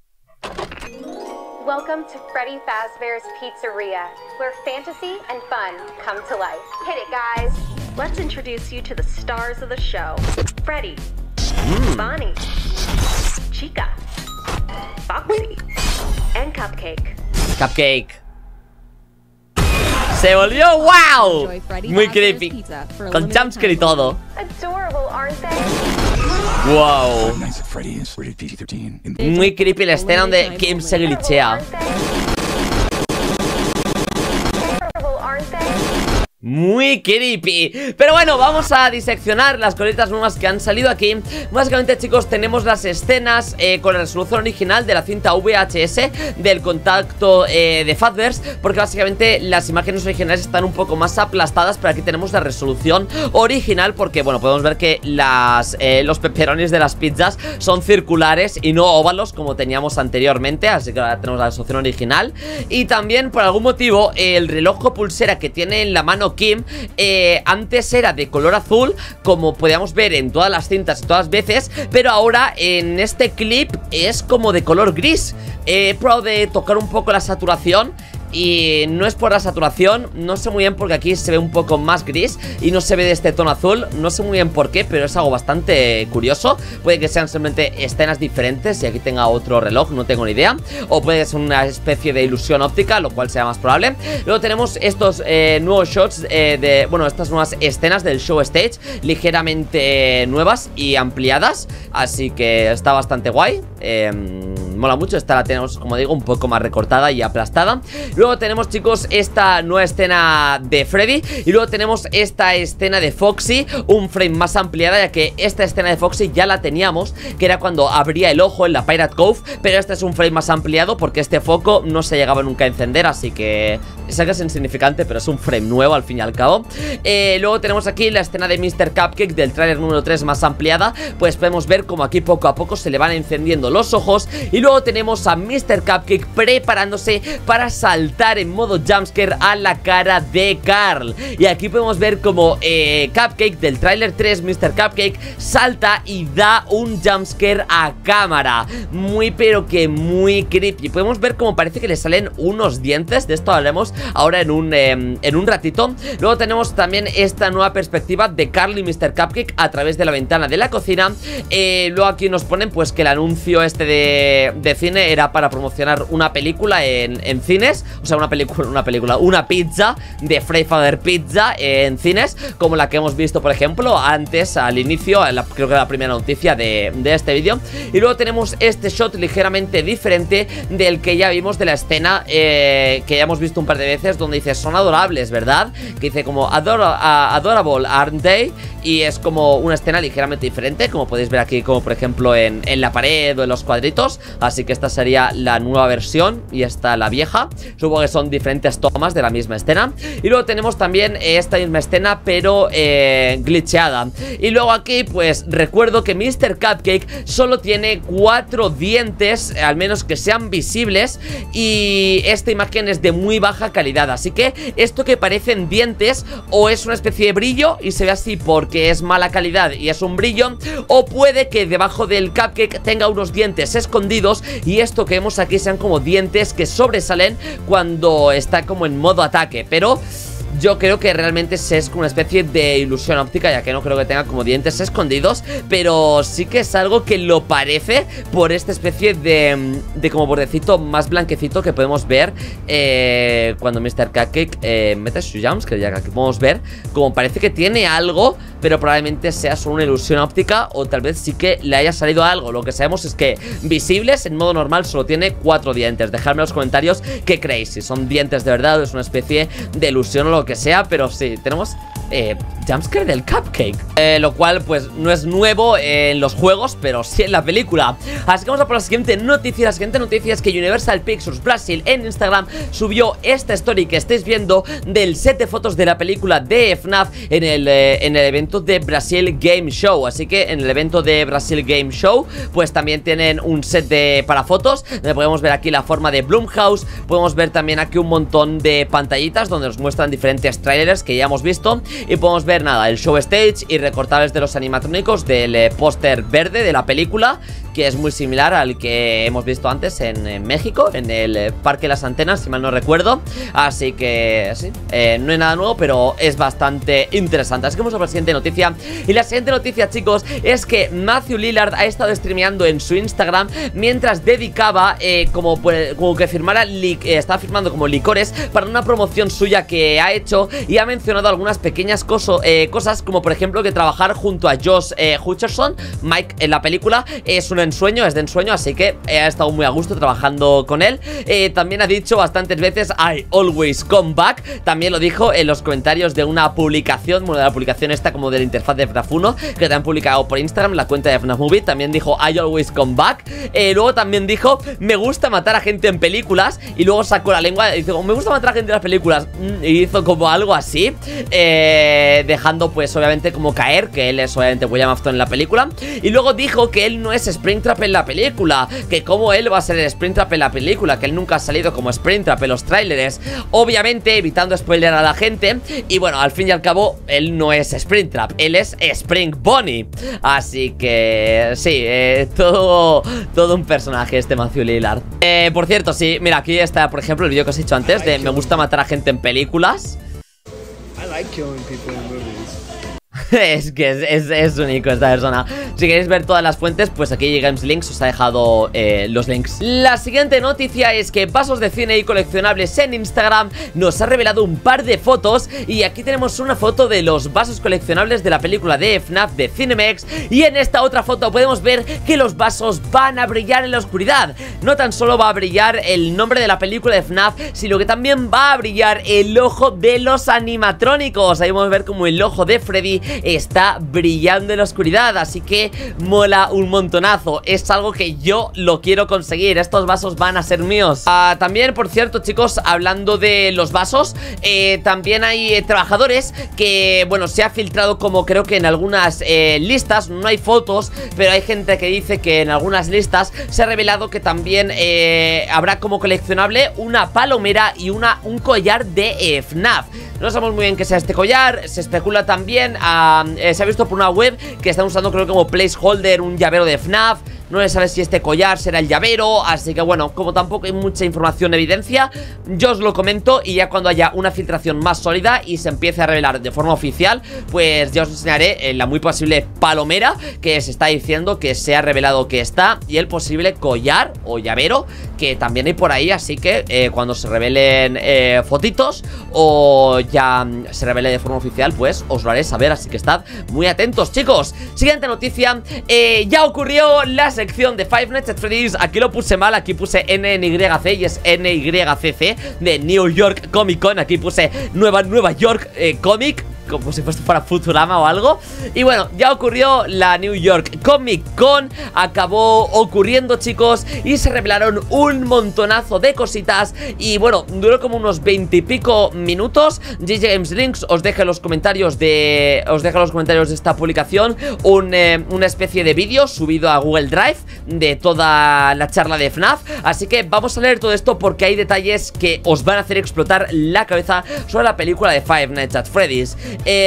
Welcome to Freddy Fazbear's Pizzeria, where fantasy and fun come to life. Hit it, guys. Let's introduce you to the stars of the show. Freddy, Bonnie, Chica, Foxy, and Cupcake. Cupcake. Se volvió wow. Muy creepy, con jumpscare y todo. Adorable, aren't they? Wow. Muy creepy la escena donde Kim se glitchea. muy creepy. Pero bueno, vamos a diseccionar las cositas nuevas que han salido aquí. Básicamente, chicos, tenemos las escenas con la resolución original de la cinta VHS del contacto de Fazbear's, porque básicamente las imágenes originales están un poco más aplastadas, pero aquí tenemos la resolución original porque, bueno, podemos ver que los pepperonis de las pizzas son circulares y no óvalos como teníamos anteriormente, así que ahora tenemos la resolución original. Y también, por algún motivo, el reloj o pulsera que tiene en la mano Kim antes era de color azul, como podíamos ver en todas las cintas y todas las veces, pero ahora en este clip es como de color gris. He probado de tocar un poco la saturación y no es por la saturación, no sé muy bien porque aquí se ve un poco más gris y no se ve de este tono azul, no sé muy bien por qué, pero es algo bastante curioso. Puede que sean simplemente escenas diferentes y aquí tenga otro reloj, no tengo ni idea, o puede ser una especie de ilusión óptica, lo cual sea más probable. Luego tenemos estos nuevos shots bueno, estas nuevas escenas del show stage, ligeramente nuevas y ampliadas, así que está bastante guay. Mola mucho, esta la tenemos, como digo, un poco más recortada y aplastada. Luego tenemos, chicos, esta nueva escena de Freddy. Y luego tenemos esta escena de Foxy, un frame más ampliada, ya que esta escena de Foxy ya la teníamos, que era cuando abría el ojo en la Pirate Cove. Pero este es un frame más ampliado porque este foco no se llegaba nunca a encender, así que sé que es insignificante, pero es un frame nuevo al fin y al cabo. Luego tenemos aquí la escena de Mr. Cupcake del tráiler número 3 más ampliada. Pues podemos ver como aquí poco a poco se le van encendiendo los ojos. Y luego tenemos a Mr. Cupcake preparándose para saltar en modo jumpscare a la cara de Carl. Y aquí podemos ver como Cupcake del tráiler 3, Mr. Cupcake, salta y da un jumpscare a cámara. Muy pero que muy creepy. Podemos ver como parece que le salen unos dientes. De esto hablaremos ahora en un ratito. Luego tenemos también esta nueva perspectiva de Carl y Mr. Cupcake a través de la ventana de la cocina. Luego aquí nos ponen pues que el anuncio este de cine era para promocionar una película en cines. O sea, una pizza de Freddy Fazbear Pizza en cines, como la que hemos visto, por ejemplo, antes, al inicio, creo que la primera noticia de este vídeo. Y luego tenemos este shot ligeramente diferente del que ya vimos de la escena que ya hemos visto un par de veces, donde dice, son adorables, ¿verdad? Que dice como, adorable, aren't they? Y es como una escena ligeramente diferente, como podéis ver aquí, como por ejemplo en la pared o en los cuadritos. Así que esta sería la nueva versión y esta la vieja. Supongo que son diferentes tomas de la misma escena. Y luego tenemos también esta misma escena, pero glitcheada. Y luego aquí pues recuerdo que Mr. Cupcake solo tiene 4 dientes, al menos que sean visibles. Y esta imagen es de muy baja calidad, así que esto que parecen dientes o es una especie de brillo y se ve así porque es mala calidad y es un brillo, o puede que debajo del cupcake tenga unos dientes escondidos y esto que vemos aquí sean como dientes que sobresalen cuando está como en modo ataque. Pero yo creo que realmente es como una especie de ilusión óptica, ya que no creo que tenga como dientes escondidos, pero sí que es algo que lo parece por esta especie de como bordecito más blanquecito que podemos ver cuando Mr. Cupcake mete su jumpscare, ya que aquí podemos ver como parece que tiene algo, pero probablemente sea solo una ilusión óptica o tal vez sí que le haya salido algo. Lo que sabemos es que visibles en modo normal solo tiene 4 dientes. Dejadme en los comentarios qué creéis, si son dientes de verdad o es una especie de ilusión o lo que sea, pero sí, tenemos jumpscare del cupcake, lo cual pues no es nuevo en los juegos, pero sí en la película. Así que vamos a por la siguiente noticia. La siguiente noticia es que Universal Pictures Brasil en Instagram subió esta story que estáis viendo del set de fotos de la película de FNAF en el evento de Brasil Game Show. Así que en el evento de Brasil Game Show pues también tienen un set para fotos, donde podemos ver aquí la forma de Blumhouse. Podemos ver también aquí un montón de pantallitas donde nos muestran diferentes trailers que ya hemos visto. Y podemos ver nada, el show stage y recortables de los animatrónicos del póster verde de la película, que es muy similar al que hemos visto antes en México, en el Parque de las Antenas, si mal no recuerdo. Así que sí, no hay nada nuevo, pero es bastante interesante. Así que vamos a por la siguiente noticia. Y la siguiente noticia, chicos, es que Matthew Lillard ha estado streameando en su Instagram mientras dedicaba como que estaba firmando como licores para una promoción suya que ha hecho, y ha mencionado algunas pequeñas cosas cosas como por ejemplo que trabajar junto a Josh Hutcherson, Mike, en la película es un ensueño, es de ensueño, así que ha estado muy a gusto trabajando con él. También ha dicho bastantes veces I always come back, también lo dijo en los comentarios de una publicación, bueno, de la publicación esta como de la interfaz de FNAF 1, que te han publicado por Instagram, la cuenta de FNAF Movie. También dijo I always come back. Luego también dijo me gusta matar a gente en películas, y luego sacó la lengua y dijo me gusta matar a gente en las películas, y hizo como algo así, dejando pues obviamente como caer que él es obviamente William Afton en la película. Y luego dijo que él no es Springtrap en la película, que como él va a ser el Springtrap en la película, que él nunca ha salido como Springtrap en los trailers, obviamente evitando spoiler a la gente. Y bueno, al fin y al cabo él no es Springtrap, él es Spring Bonnie. Así que sí, todo un personaje este Matthew Lillard. Por cierto, sí, mira, aquí está por ejemplo el vídeo que os he hecho antes de me gusta matar a gente en películas. I like killing people in movies. Es que es único esta persona. Si queréis ver todas las fuentes, pues aquí Games Links os ha dejado los links. La siguiente noticia es que Vasos de Cine y Coleccionables en Instagram nos ha revelado un par de fotos. Y aquí tenemos una foto de los vasos coleccionables de la película de FNAF de Cinemex. Y en esta otra foto podemos ver que los vasos van a brillar en la oscuridad. No tan solo va a brillar el nombre de la película de FNAF, sino que también va a brillar el ojo de los animatrónicos. Ahí vamos a ver como el ojo de Freddy está brillando en la oscuridad, así que mola un montonazo. Es algo que yo lo quiero conseguir. Estos vasos van a ser míos. También, por cierto, chicos, hablando de los vasos, también hay trabajadores que, bueno, se ha filtrado como creo que en algunas listas, no hay fotos, pero hay gente que dice que en algunas listas se ha revelado que también habrá como coleccionable una palomera y un collar de FNAF. No sabemos muy bien qué sea este collar. Se especula también, se ha visto por una web que están usando creo como placeholder un llavero de FNAF. No se sabe si este collar será el llavero, así que bueno, como tampoco hay mucha información de evidencia, yo os lo comento y ya cuando haya una filtración más sólida y se empiece a revelar de forma oficial, pues ya os enseñaré la muy posible palomera que se está diciendo que se ha revelado que está, y el posible collar o llavero que también hay por ahí, así que cuando se revelen fotitos o ya se revele de forma oficial, pues os lo haré saber, así que estad muy atentos, chicos. Siguiente noticia, ya ocurrió la sección de Five Nights at Freddy's. Aquí lo puse mal, aquí puse NYC y es NYCC de New York Comic Con. Aquí puse Nueva York Comic, como si fuese para Futurama o algo. Y bueno, ya ocurrió la New York Comic Con. Acabó ocurriendo, chicos, y se revelaron un montonazo de cositas. Y bueno, duró como unos 20 y pico minutos. GG Games Links os deja en los comentarios de esta publicación una especie de vídeo subido a Google Drive de toda la charla de FNAF. Así que vamos a leer todo esto porque hay detalles que os van a hacer explotar la cabeza sobre la película de Five Nights at Freddy's.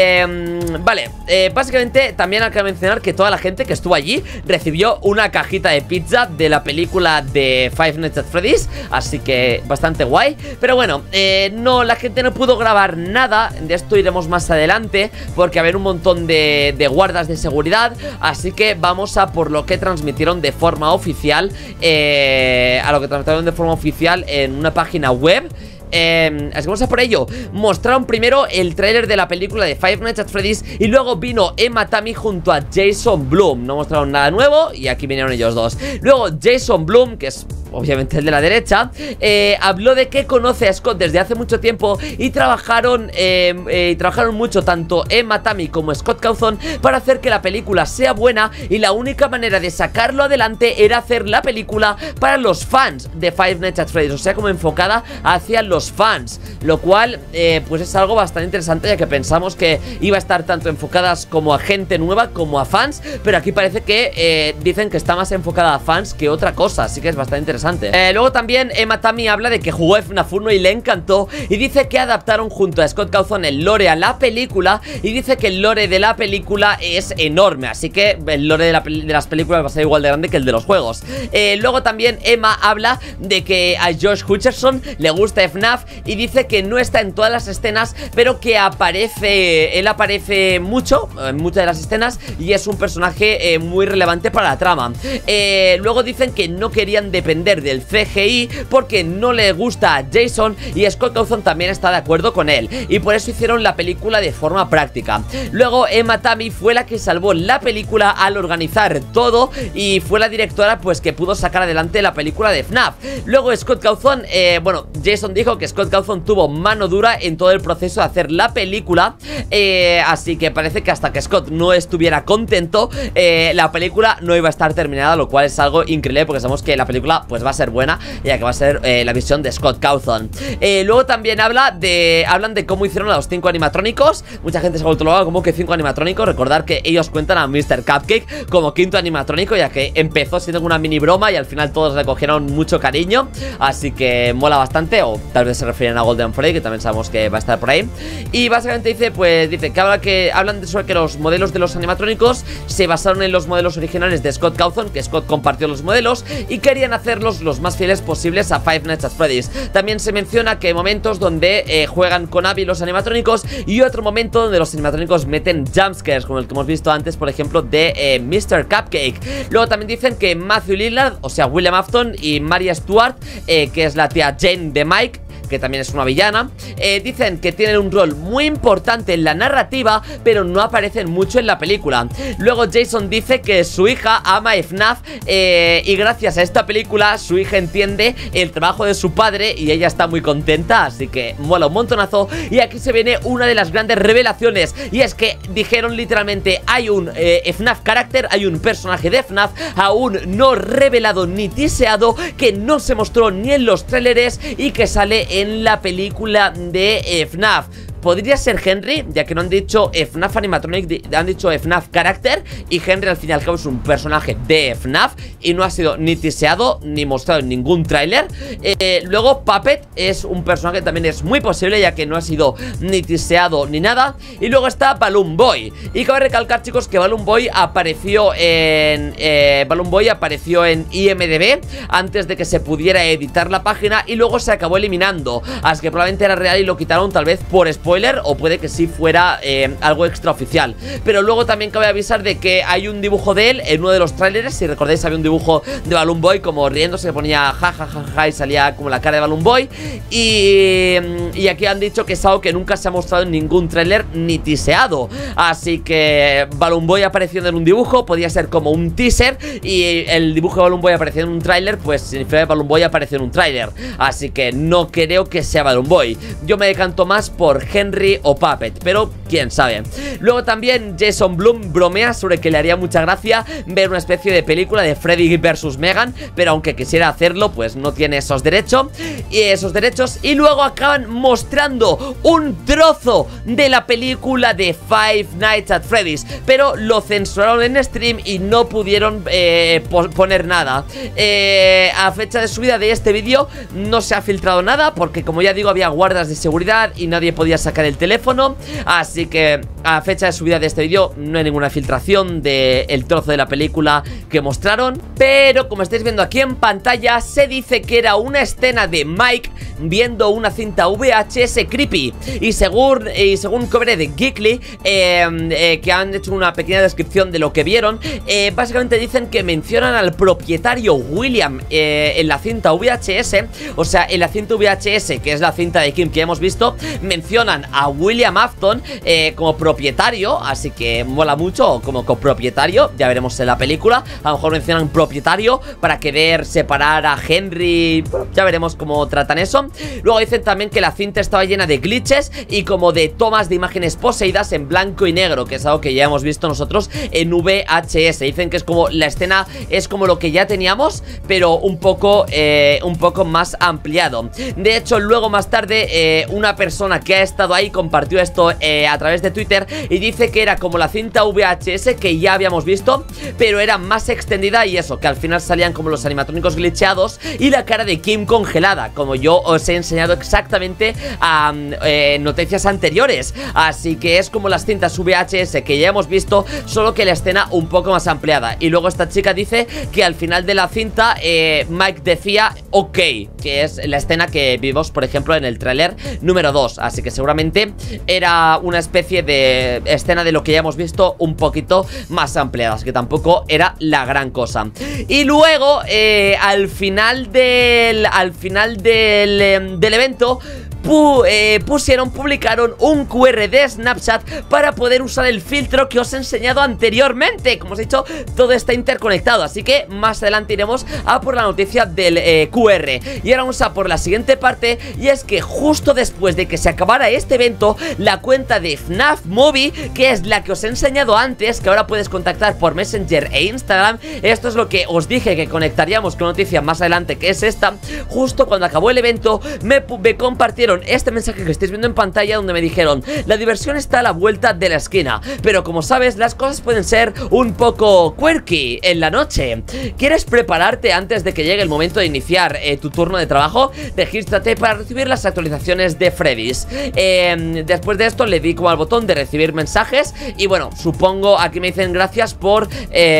Vale, básicamente también hay que mencionar que toda la gente que estuvo allí recibió una cajita de pizza de la película de Five Nights at Freddy's, así que bastante guay. Pero bueno, no, la gente no pudo grabar nada. De esto iremos más adelante porque haber un montón de guardas de seguridad. Así que vamos a por lo que transmitieron de forma oficial, en una página web. Así que vamos a por ello. Mostraron primero el tráiler de la película de Five Nights at Freddy's y luego vino Emma Tammy junto a Jason Blum. No mostraron nada nuevo y aquí vinieron ellos dos. Luego Jason Blum, que es obviamente el de la derecha, habló de que conoce a Scott desde hace mucho tiempo y trabajaron mucho tanto Emma Tammy como Scott Cawthon para hacer que la película sea buena, y la única manera de sacarlo adelante era hacer la película para los fans de Five Nights at Freddy's, o sea, como enfocada hacia los fans, lo cual pues es algo bastante interesante, ya que pensamos que iba a estar tanto enfocadas como a gente nueva como a fans, pero aquí parece que dicen que está más enfocada a fans que otra cosa, así que es bastante interesante. Luego también Emma Tammy habla de que jugó FNAF 1 y le encantó, y dice que adaptaron junto a Scott Cawthon el lore a la película, y dice que el lore de la película es enorme, así que el lore de las películas va a ser igual de grande que el de los juegos. Luego también Emma habla de que a Josh Hutcherson le gusta FNAF y dice que no está en todas las escenas, pero que él aparece mucho en muchas de las escenas y es un personaje muy relevante para la trama. Luego dicen que no querían depender depender del CGI porque no le gusta a Jason, y Scott Cawthon también está de acuerdo con él, y por eso hicieron la película de forma práctica. Luego Emma Tammy fue la que salvó la película al organizar todo, y fue la directora pues que pudo sacar adelante la película de FNAF. Luego Scott Cawthon, bueno, Jason dijo que Scott Cawthon tuvo mano dura en todo el proceso de hacer la película, así que parece que hasta que Scott no estuviera contento, la película no iba a estar terminada, lo cual es algo increíble porque sabemos que la película pues va a ser buena, ya que va a ser la visión de Scott Cawthon. Luego también hablan de cómo hicieron a los 5 animatrónicos. Mucha gente se ha vuelto loca, como que 5 animatrónicos. Recordar que ellos cuentan a Mr. Cupcake como quinto animatrónico, ya que empezó siendo una mini broma y al final todos le cogieron mucho cariño, así que mola bastante. O tal vez se refieren a Golden Freddy, que también sabemos que va a estar por ahí. Y básicamente dice que hablan sobre que los modelos de los animatrónicos se basaron en los modelos originales de Scott Cawthon, que Scott compartió los modelos y querían hacerlos los más fieles posibles a Five Nights at Freddy's. También se menciona que hay momentos donde juegan con Abby los animatrónicos, y otro momento donde los animatrónicos meten jumpscares, como el que hemos visto antes, por ejemplo, de Mr. Cupcake. Luego también dicen que Matthew Lillard, o sea William Afton, y Maria Stuart, que es la tía Jane de Mike, que también es una villana, dicen que tienen un rol muy importante en la narrativa, pero no aparecen mucho en la película. Luego Jason dice que su hija ama FNAF, y gracias a esta película su hija entiende el trabajo de su padre y ella está muy contenta, así que mola un montonazo. Y aquí se viene una de las grandes revelaciones, y es que dijeron literalmente: hay un FNAF character, hay un personaje de FNAF aún no revelado ni tiseado, que no se mostró ni en los tráileres y que sale en la película de FNAF. Podría ser Henry, ya que no han dicho FNAF animatronic, han dicho FNAF character, y Henry al fin y al cabo es un personaje de FNAF y no ha sido ni tiseado ni mostrado en ningún tráiler. Luego Puppet es un personaje que también es muy posible, ya que no ha sido ni tiseado ni nada. Y luego está Balloon Boy, y cabe recalcar, chicos, que Balloon Boy apareció en IMDb antes de que se pudiera editar la página, y luego se acabó eliminando, así que probablemente era real y lo quitaron tal vez por spoiler, o puede que sí fuera algo extraoficial. Pero luego también cabe avisar de que hay un dibujo de él en uno de los tráileres. Si recordáis, había un dibujo de Balloon Boy como riendo, se ponía ja ja ja ja y salía como la cara de Balloon Boy. Y aquí han dicho que es algo que nunca se ha mostrado en ningún tráiler ni tiseado, así que Balloon Boy apareciendo en un dibujo podía ser como un teaser, y el dibujo de Balloon Boy apareciendo en un tráiler pues significa que Balloon Boy apareció en un tráiler, así que no creo que sea Balloon Boy. Yo me decanto más por Henry o Puppet, pero quién sabe. Luego también Jason Blum bromea sobre que le haría mucha gracia ver una especie de película de Freddy vs Megan, pero aunque quisiera hacerlo pues no tiene esos derechos. Y luego acaban mostrando un trozo de la película de Five Nights at Freddy's, pero lo censuraron en stream y no pudieron poner nada. A fecha de subida de este vídeo no se ha filtrado nada, porque como ya digo, había guardas de seguridad y nadie podía sacar el teléfono, así que a fecha de subida de este vídeo no hay ninguna filtración del trozo de la película que mostraron. Pero como estáis viendo aquí en pantalla, se dice que era una escena de Mike viendo una cinta VHS creepy, y según cobre de Geekly, que han hecho una pequeña descripción de lo que vieron, básicamente dicen que mencionan al propietario William en la cinta VHS, o sea, en la cinta VHS, que es la cinta de Kim que hemos visto, mencionan a William Afton como propietario, así que mola mucho como copropietario. Ya veremos en la película, a lo mejor mencionan propietario para querer separar a Henry, ya veremos cómo tratan eso. Luego dicen también que la cinta estaba llena de glitches y como de tomas de imágenes poseídas en blanco y negro, que es algo que ya hemos visto nosotros en VHS. Dicen que es como la escena, es como lo que ya teníamos, pero un poco más ampliado. De hecho, luego más tarde una persona que ha estado ahí compartió esto a través de Twitter y dice que era como la cinta VHS que ya habíamos visto, pero era más extendida, y eso, que al final salían como los animatrónicos glitcheados y la cara de Kim congelada, como yo os he enseñado exactamente a noticias anteriores. Así que es como las cintas VHS que ya hemos visto, solo que la escena un poco más ampliada. Y luego esta chica dice que al final de la cinta Mike decía ok, que es la escena que vimos por ejemplo en el tráiler número 2, así que seguramente era una especie de escena de lo que ya hemos visto un poquito más ampliadas, que tampoco era la gran cosa. Y luego, al final del evento, publicaron un QR de Snapchat para poder usar el filtro que os he enseñado anteriormente. Como os he dicho, todo está interconectado, así que más adelante iremos a por la noticia del QR. Y ahora vamos a por la siguiente parte, y es que justo después de que se acabara este evento, la cuenta de FNAF Movie, que es la que os he enseñado antes, que ahora puedes contactar por Messenger e Instagram, esto es lo que os dije que conectaríamos con noticia más adelante, que es esta. Justo cuando acabó el evento me compartieron este mensaje que estáis viendo en pantalla, donde me dijeron: la diversión está a la vuelta de la esquina, pero como sabes, las cosas pueden ser un poco quirky en la noche. ¿Quieres prepararte antes de que llegue el momento de iniciar tu turno de trabajo? Regístrate para recibir las actualizaciones de Freddy's. Después de esto le di como al botón de recibir mensajes, y bueno, supongo, aquí me dicen gracias por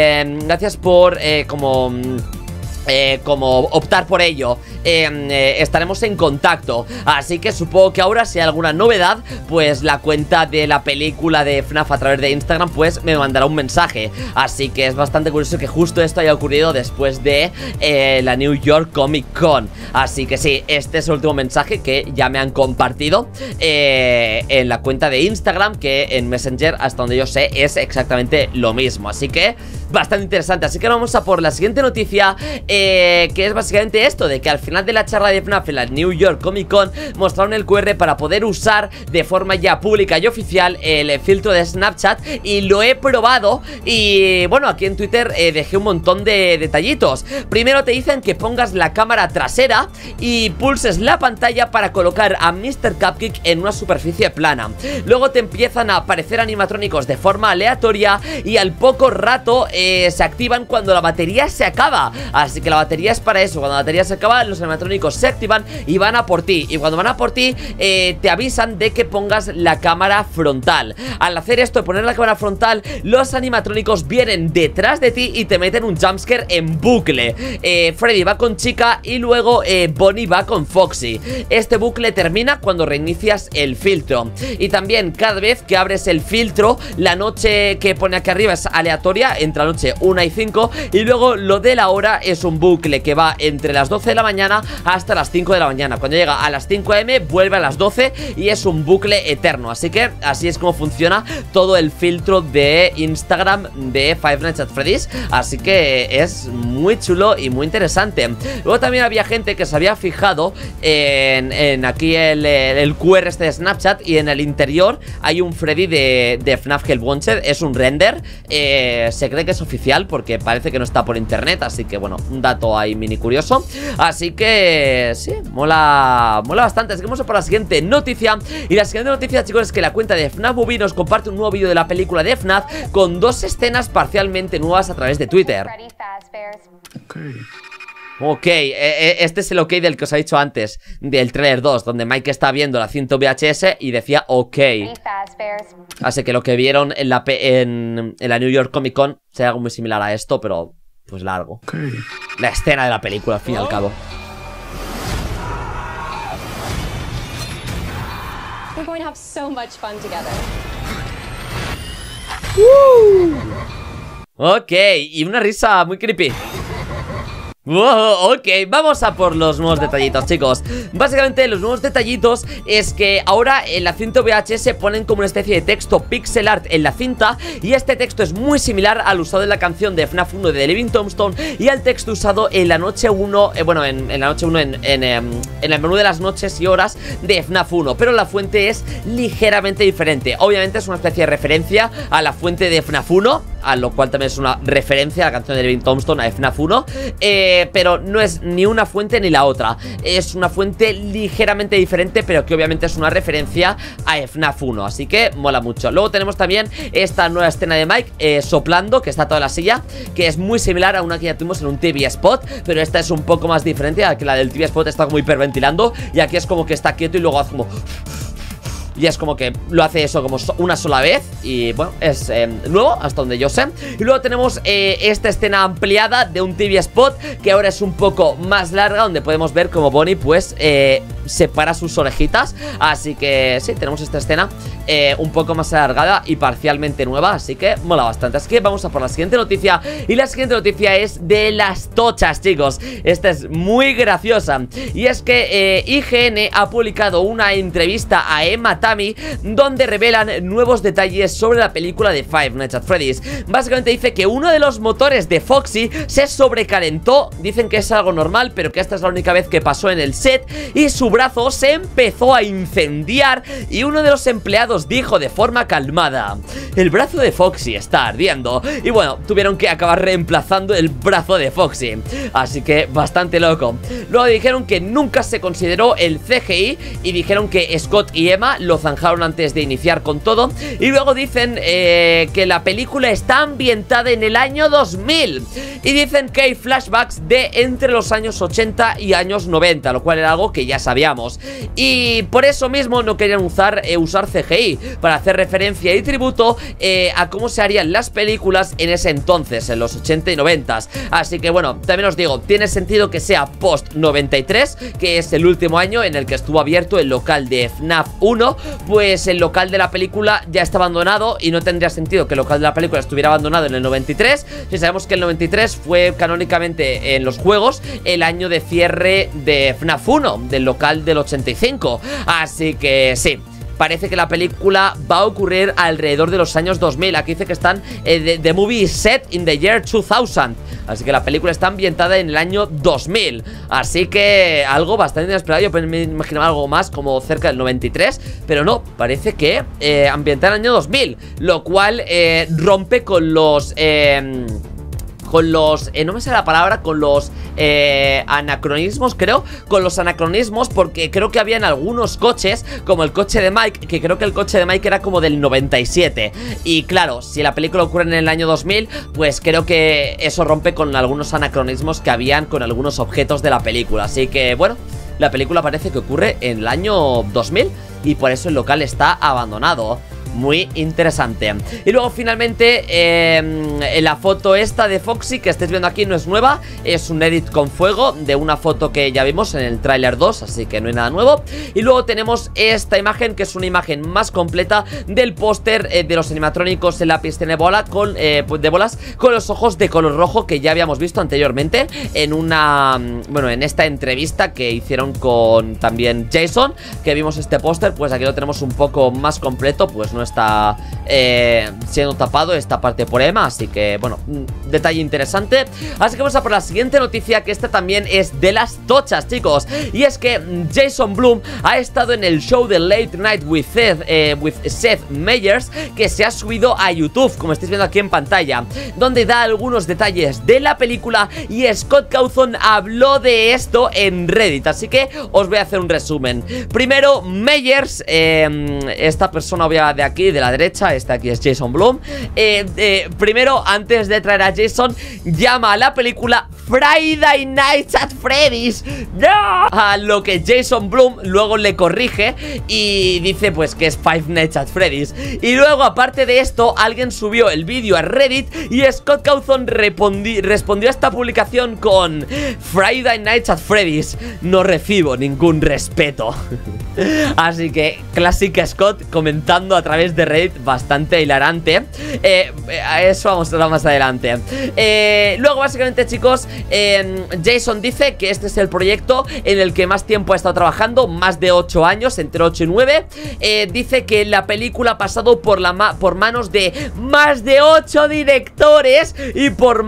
como optar por ello. Estaremos en contacto, así que supongo que ahora, si hay alguna novedad, pues la cuenta de la película de FNAF a través de Instagram pues me mandará un mensaje. Así que es bastante curioso que justo esto haya ocurrido después de la New York Comic Con. Así que sí, este es el último mensaje que ya me han compartido en la cuenta de Instagram, que en Messenger, hasta donde yo sé, es exactamente lo mismo. Así que bastante interesante. Así que ahora vamos a por la siguiente noticia, que es básicamente esto, de que al final de la charla de FNAF en la New York Comic Con mostraron el QR para poder usar de forma ya pública y oficial el filtro de Snapchat, y lo he probado. Y bueno, aquí en Twitter dejé un montón de detallitos. Primero te dicen que pongas la cámara trasera y pulses la pantalla para colocar a Mr. Cupcake en una superficie plana. Luego te empiezan a aparecer animatrónicos de forma aleatoria, y al poco rato se activan cuando la batería se acaba. Así que la batería es para eso. Cuando la batería se acaba, los animatrónicos se activan y van a por ti. Y cuando van a por ti, te avisan de que pongas la cámara frontal. Al hacer esto, de poner la cámara frontal, los animatrónicos vienen detrás de ti y te meten un jumpscare en bucle. Freddy va con Chica y luego Bonnie va con Foxy. Este bucle termina cuando reinicias el filtro. Y también cada vez que abres el filtro, la noche que pone aquí arriba es aleatoria, entre la noche 1 y 5. Y luego lo de la hora es un bucle que va entre las 12 de la mañana hasta las 5 de la mañana. Cuando llega a las 5 AM vuelve a las 12 y es un bucle eterno. Así que así es como funciona todo el filtro de Instagram de Five Nights at Freddy's. Así que es muy chulo y muy interesante. Luego también había gente que se había fijado en aquí el QR este de Snapchat, y en el interior hay un Freddy de FNAF Help Wanted. Es un render, se cree que es oficial porque parece que no está por internet. Así que bueno, un dato ahí mini curioso. Así que sí, mola bastante. Así que vamos a por la siguiente noticia. Y la siguiente noticia, chicos, es que la cuenta de FNAF Movie nos comparte un nuevo vídeo de la película de FNAF con 2 escenas parcialmente nuevas a través de Twitter. Ok, este es el ok del que os he dicho antes, del trailer 2, donde Mike está viendo la cinta VHS y decía ok. Así que lo que vieron en la New York Comic Con será algo muy similar a esto, pero pues largo. La escena de la película, al fin y al cabo. We're going to have so much fun together. Ok, y una risa muy creepy. Wow, ok, vamos a por los nuevos detallitos, chicos. Básicamente los nuevos detallitos es que ahora en la cinta VHS ponen como una especie de texto pixel art en la cinta, y este texto es muy similar al usado en la canción de FNAF 1 de The Living Tombstone y al texto usado en la noche 1, en la noche 1 en el menú de las noches y horas de FNAF 1, pero la fuente es ligeramente diferente. Obviamente es una especie de referencia a la fuente de FNAF 1, a lo cual también es una referencia a la canción de The Living Tombstone, a FNAF 1, pero no es ni una fuente ni la otra. Es una fuente ligeramente diferente, pero que obviamente es una referencia a FNAF 1, así que mola mucho. Luego tenemos también esta nueva escena de Mike soplando, que está toda la silla, que es muy similar a una que ya tuvimos en un TV Spot, pero esta es un poco más diferente, a que la del TV Spot está como hiperventilando, y aquí es como que está quieto y luego hace como... y es como que lo hace eso como una sola vez. Y bueno, es nuevo hasta donde yo sé. Y luego tenemos esta escena ampliada de un TV spot que ahora es un poco más larga, donde podemos ver como Bonnie pues separa sus orejitas. Así que sí, tenemos esta escena un poco más alargada y parcialmente nueva, así que mola bastante. Así que vamos a por la siguiente noticia. Y la siguiente noticia es de las tochas, chicos. Esta es muy graciosa. Y es que IGN ha publicado una entrevista a Emma Tammy, donde revelan nuevos detalles sobre la película de Five Nights at Freddy's. Básicamente dice que uno de los motores de Foxy se sobrecalentó. Dicen que es algo normal, pero que esta es la única vez que pasó en el set, y su brazo se empezó a incendiar. Y uno de los empleados dijo de forma calmada: el brazo de Foxy está ardiendo. Y bueno, tuvieron que acabar reemplazando el brazo de Foxy. Así que bastante loco. Luego dijeron que nunca se consideró el CGI, y dijeron que Scott y Emma lo zanjaron antes de iniciar con todo. Y luego dicen que la película está ambientada en el año 2000, y dicen que hay flashbacks de entre los años 80 y años 90, lo cual era algo que ya sabíamos. Y por eso mismo no querían usar CGI, para hacer referencia y tributo a cómo se harían las películas en ese entonces, en los 80 y 90. Así que bueno, también os digo, tiene sentido que sea post 93, que es el último año en el que estuvo abierto el local de FNAF 1. Pues el local de la película ya está abandonado, y no tendría sentido que el local de la película estuviera abandonado en el 93, si sabemos que el 93 fue canónicamente en los juegos el año de cierre de FNAF 1, del local del 85. Así que sí, parece que la película va a ocurrir alrededor de los años 2000. Aquí dice que están the movie is set in the year 2000. Así que la película está ambientada en el año 2000. Así que algo bastante inesperado. Yo me imaginaba algo más como cerca del 93, pero no, parece que ambientada en el año 2000, lo cual rompe con los no me sale la palabra, con los anacronismos, creo. Con los anacronismos, porque creo que habían algunos coches, como el coche de Mike, que creo que el coche de Mike era como del 97. Y claro, si la película ocurre en el año 2000, pues creo que eso rompe con algunos anacronismos que habían con algunos objetos de la película. Así que bueno, la película parece que ocurre en el año 2000, y por eso el local está abandonado. Muy interesante. Y luego finalmente la foto esta de Foxy que estáis viendo aquí no es nueva, es un edit con fuego de una foto que ya vimos en el tráiler 2, así que no hay nada nuevo. Y luego tenemos esta imagen, que es una imagen más completa del póster de los animatrónicos en la piscina de bolas con los ojos de color rojo, que ya habíamos visto anteriormente en una, bueno, en esta entrevista que hicieron con también Jason, que vimos este póster. Pues aquí lo tenemos un poco más completo, pues no está siendo tapado esta parte por Emma, así que bueno, detalle interesante. Así que vamos a por la siguiente noticia, que esta también es de las tochas, chicos. Y es que Jason Blum ha estado en el show de Late Night with Seth Meyers, que se ha subido a YouTube, como estáis viendo aquí en pantalla, donde da algunos detalles de la película, y Scott Cawthon habló de esto en Reddit, así que os voy a hacer un resumen. Primero, Meyers, esta persona obvia de aquí, de la derecha, este aquí es Jason Blum. Primero, antes de traer a Jason, llama a la película Friday Nights at Freddy's. ¡No! A lo que Jason Blum luego le corrige y dice pues que es Five Nights at Freddy's. Y luego, aparte de esto, alguien subió el vídeo a Reddit y Scott Cawthon respondió a esta publicación con Friday Nights at Freddy's. No recibo ningún respeto. Así que clásica Scott comentando a través de Reddit, bastante hilarante. A eso vamos a hablar más adelante. Luego, básicamente, chicos, Jason dice que este es el proyecto en el que más tiempo ha estado trabajando, más de 8 años, entre 8 y 9. Dice que la película ha pasado por manos de más de 8 directores y por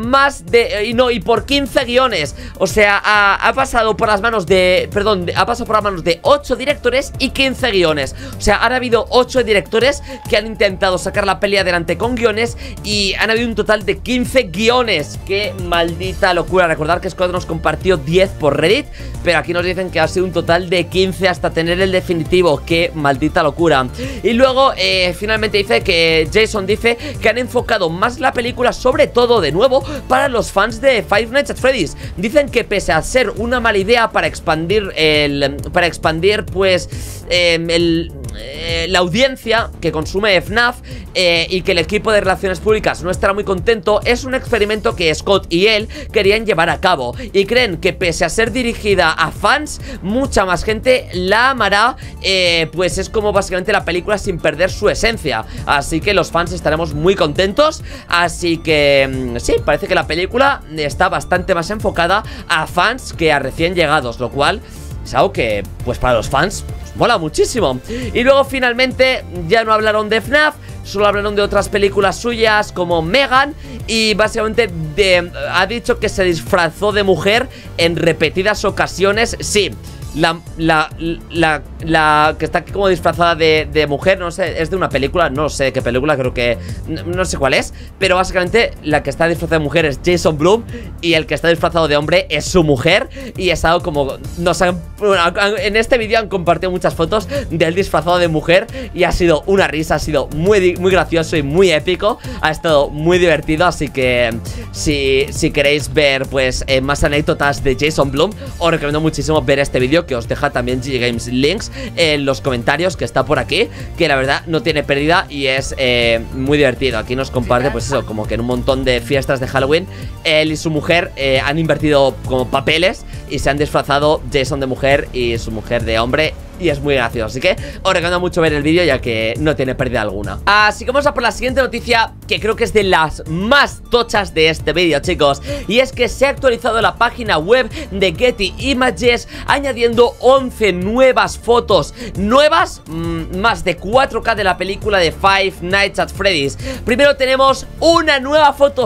por 15 guiones. O sea, ha pasado por las manos de, ha pasado por las manos de 8 directores y 15 guiones. O sea, han habido 8 directores que han intentado sacar la peli adelante con guiones, y han habido un total de 15 guiones. ¡Qué maldita locura! Recordar que Scott nos compartió 10 por Reddit, pero aquí nos dicen que ha sido un total de 15 hasta tener el definitivo. ¡Qué maldita locura! Y luego, finalmente dice que Jason dice que han enfocado más la película, sobre todo, de nuevo, para los fans de Five Nights at Freddy's. Dicen que pese a ser una mala idea para expandir pues la audiencia que consume FNAF y que el equipo de relaciones públicas no estará muy contento, es un experimento que Scott y él querían llevar a cabo y creen que pese a ser dirigida a fans, mucha más gente la amará, pues es como básicamente la película sin perder su esencia, así que los fans estaremos muy contentos, así que sí, parece que la película está bastante más enfocada a fans que a recién llegados, lo cual es algo que, pues para los fans, pues, mola muchísimo. Y luego finalmente ya no hablaron de FNAF, solo hablaron de otras películas suyas como Megan. Y básicamente ha dicho que se disfrazó de mujer en repetidas ocasiones. Sí, la que está aquí como disfrazada de mujer, no sé, es de una película, no sé qué película, creo que no sé cuál es, pero básicamente la que está disfrazada de mujer es Jason Blum y el que está disfrazado de hombre es su mujer. Y es algo como en este vídeo han compartido muchas fotos del disfrazado de mujer y ha sido una risa, ha sido muy gracioso y muy épico, ha estado muy divertido, así que si queréis ver pues más anécdotas de Jason Blum, os recomiendo muchísimo ver este vídeo, que os deja también GGames links en los comentarios, que está por aquí, que la verdad no tiene pérdida y es muy divertido. Aquí nos comparte pues eso, como que en un montón de fiestas de Halloween él y su mujer han invertido como papeles y se han disfrazado Jason de mujer y su mujer de hombre. Y es muy gracioso, así que os recomiendo mucho ver el vídeo, ya que no tiene pérdida alguna. Así que vamos a por la siguiente noticia, que creo que es de las más tochas de este vídeo, chicos. Y es que se ha actualizado la página web de Getty Images, añadiendo 11 nuevas fotos. Nuevas, más de 4K de la película de Five Nights at Freddy's. Primero tenemos una nueva foto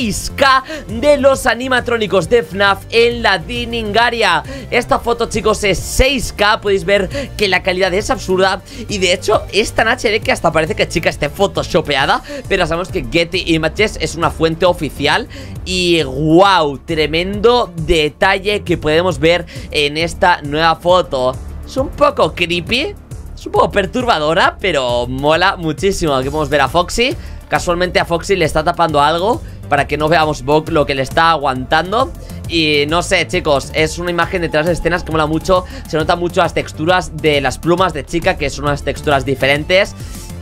6K de los animatrónicos de FNAF en la dining area. Esta foto, chicos, es 6K, podéis ver que la calidad es absurda y de hecho es tan HD que hasta parece que chica esté photoshopeada, pero sabemos que Getty Images es una fuente oficial y wow, tremendo detalle que podemos ver en esta nueva foto. Es un poco creepy, es un poco perturbadora, pero mola muchísimo. Aquí podemos ver a Foxy. Casualmente a Foxy le está tapando algo para que no veamos lo que le está aguantando. Y no sé, chicos, es una imagen detrás de escenas que mola mucho. Se nota mucho las texturas de las plumas de chica, que son unas texturas diferentes.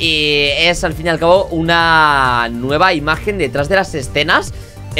Y es al fin y al cabo una nueva imagen detrás de las escenas,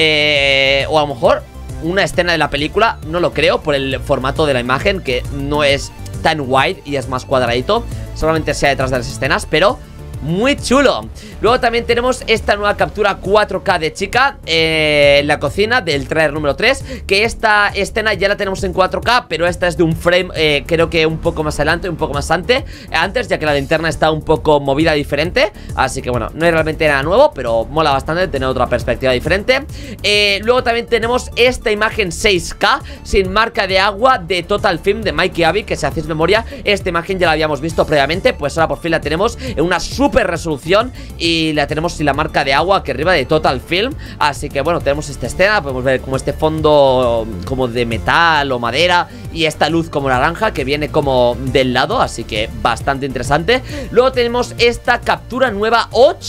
o a lo mejor una escena de la película, no lo creo, por el formato de la imagen, que no es tan wide y es más cuadradito. Solamente sea detrás de las escenas, pero muy chulo. Luego también tenemos esta nueva captura 4K de chica en la cocina del trailer número 3, que esta escena ya la tenemos en 4K, pero esta es de un frame creo que un poco más adelante, un poco más antes, ya que la linterna está un poco movida diferente. Así que bueno, no es realmente nada nuevo, pero mola bastante tener otra perspectiva diferente. Luego también tenemos esta imagen 6K sin marca de agua de Total Film de Mikey Abbey, que si hacéis memoria, esta imagen ya la habíamos visto previamente, pues ahora por fin la tenemos en una super resolución y la tenemos sin la marca de agua aquí arriba de Total Film. Así que bueno, tenemos esta escena, podemos ver como este fondo como de metal o madera y esta luz como naranja que viene como del lado, así que bastante interesante. Luego tenemos esta captura nueva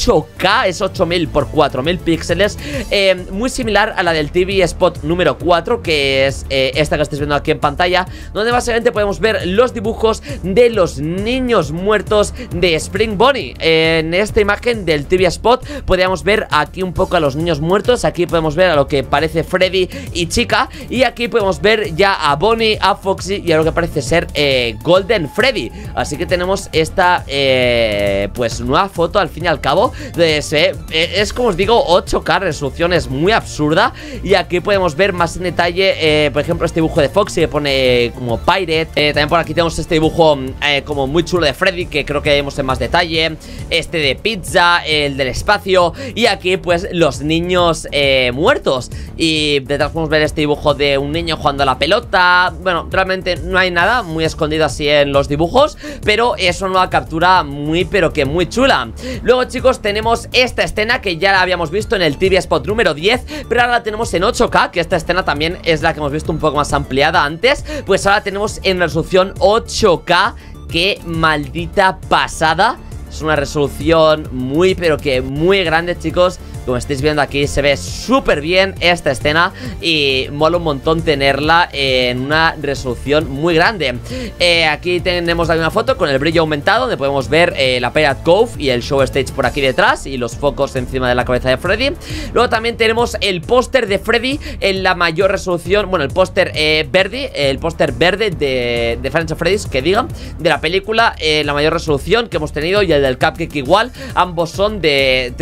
8K, es 8000 por 4000 píxeles, muy similar a la del TV Spot número 4, que es esta que estáis viendo aquí en pantalla, donde básicamente podemos ver los dibujos de los niños muertos de Spring Bonnie. En esta imagen del TV Spot podríamos ver aquí un poco a los niños muertos, aquí podemos ver a lo que parece Freddy y chica, y aquí podemos ver ya a Bonnie, a Foxy y a lo que parece ser Golden Freddy. Así que tenemos esta pues nueva foto al fin y al cabo es como os digo 8K, resolución es muy absurda. Y aquí podemos ver más en detalle por ejemplo este dibujo de Foxy que pone como Pirate. También por aquí tenemos este dibujo como muy chulo de Freddy, que creo que vemos en más detalle, este de pizza, el del espacio, y aquí pues los niños muertos. Y detrás podemos ver este dibujo de un niño jugando a la pelota. Bueno, realmente no hay nada muy escondido así en los dibujos, pero es una nueva captura muy pero que muy chula. Luego, chicos, tenemos esta escena que ya la habíamos visto en el TV Spot número 10, pero ahora la tenemos en 8K, que esta escena también es la que hemos visto un poco más ampliada antes. Pues ahora tenemos en resolución 8K. ¡Qué maldita pasada! Es una resolución muy pero que muy grande, chicos. Como estáis viendo aquí, se ve súper bien esta escena y mola un montón tenerla en una resolución muy grande. Aquí tenemos una foto con el brillo aumentado, donde podemos ver la Pirate Cove y el Show Stage por aquí detrás y los focos encima de la cabeza de Freddy. Luego también tenemos el póster de Freddy en la mayor resolución, bueno, el póster verde, de Five Nights at Freddy's, que digan, de la película, la mayor resolución que hemos tenido, y el del Cupcake igual. Ambos son de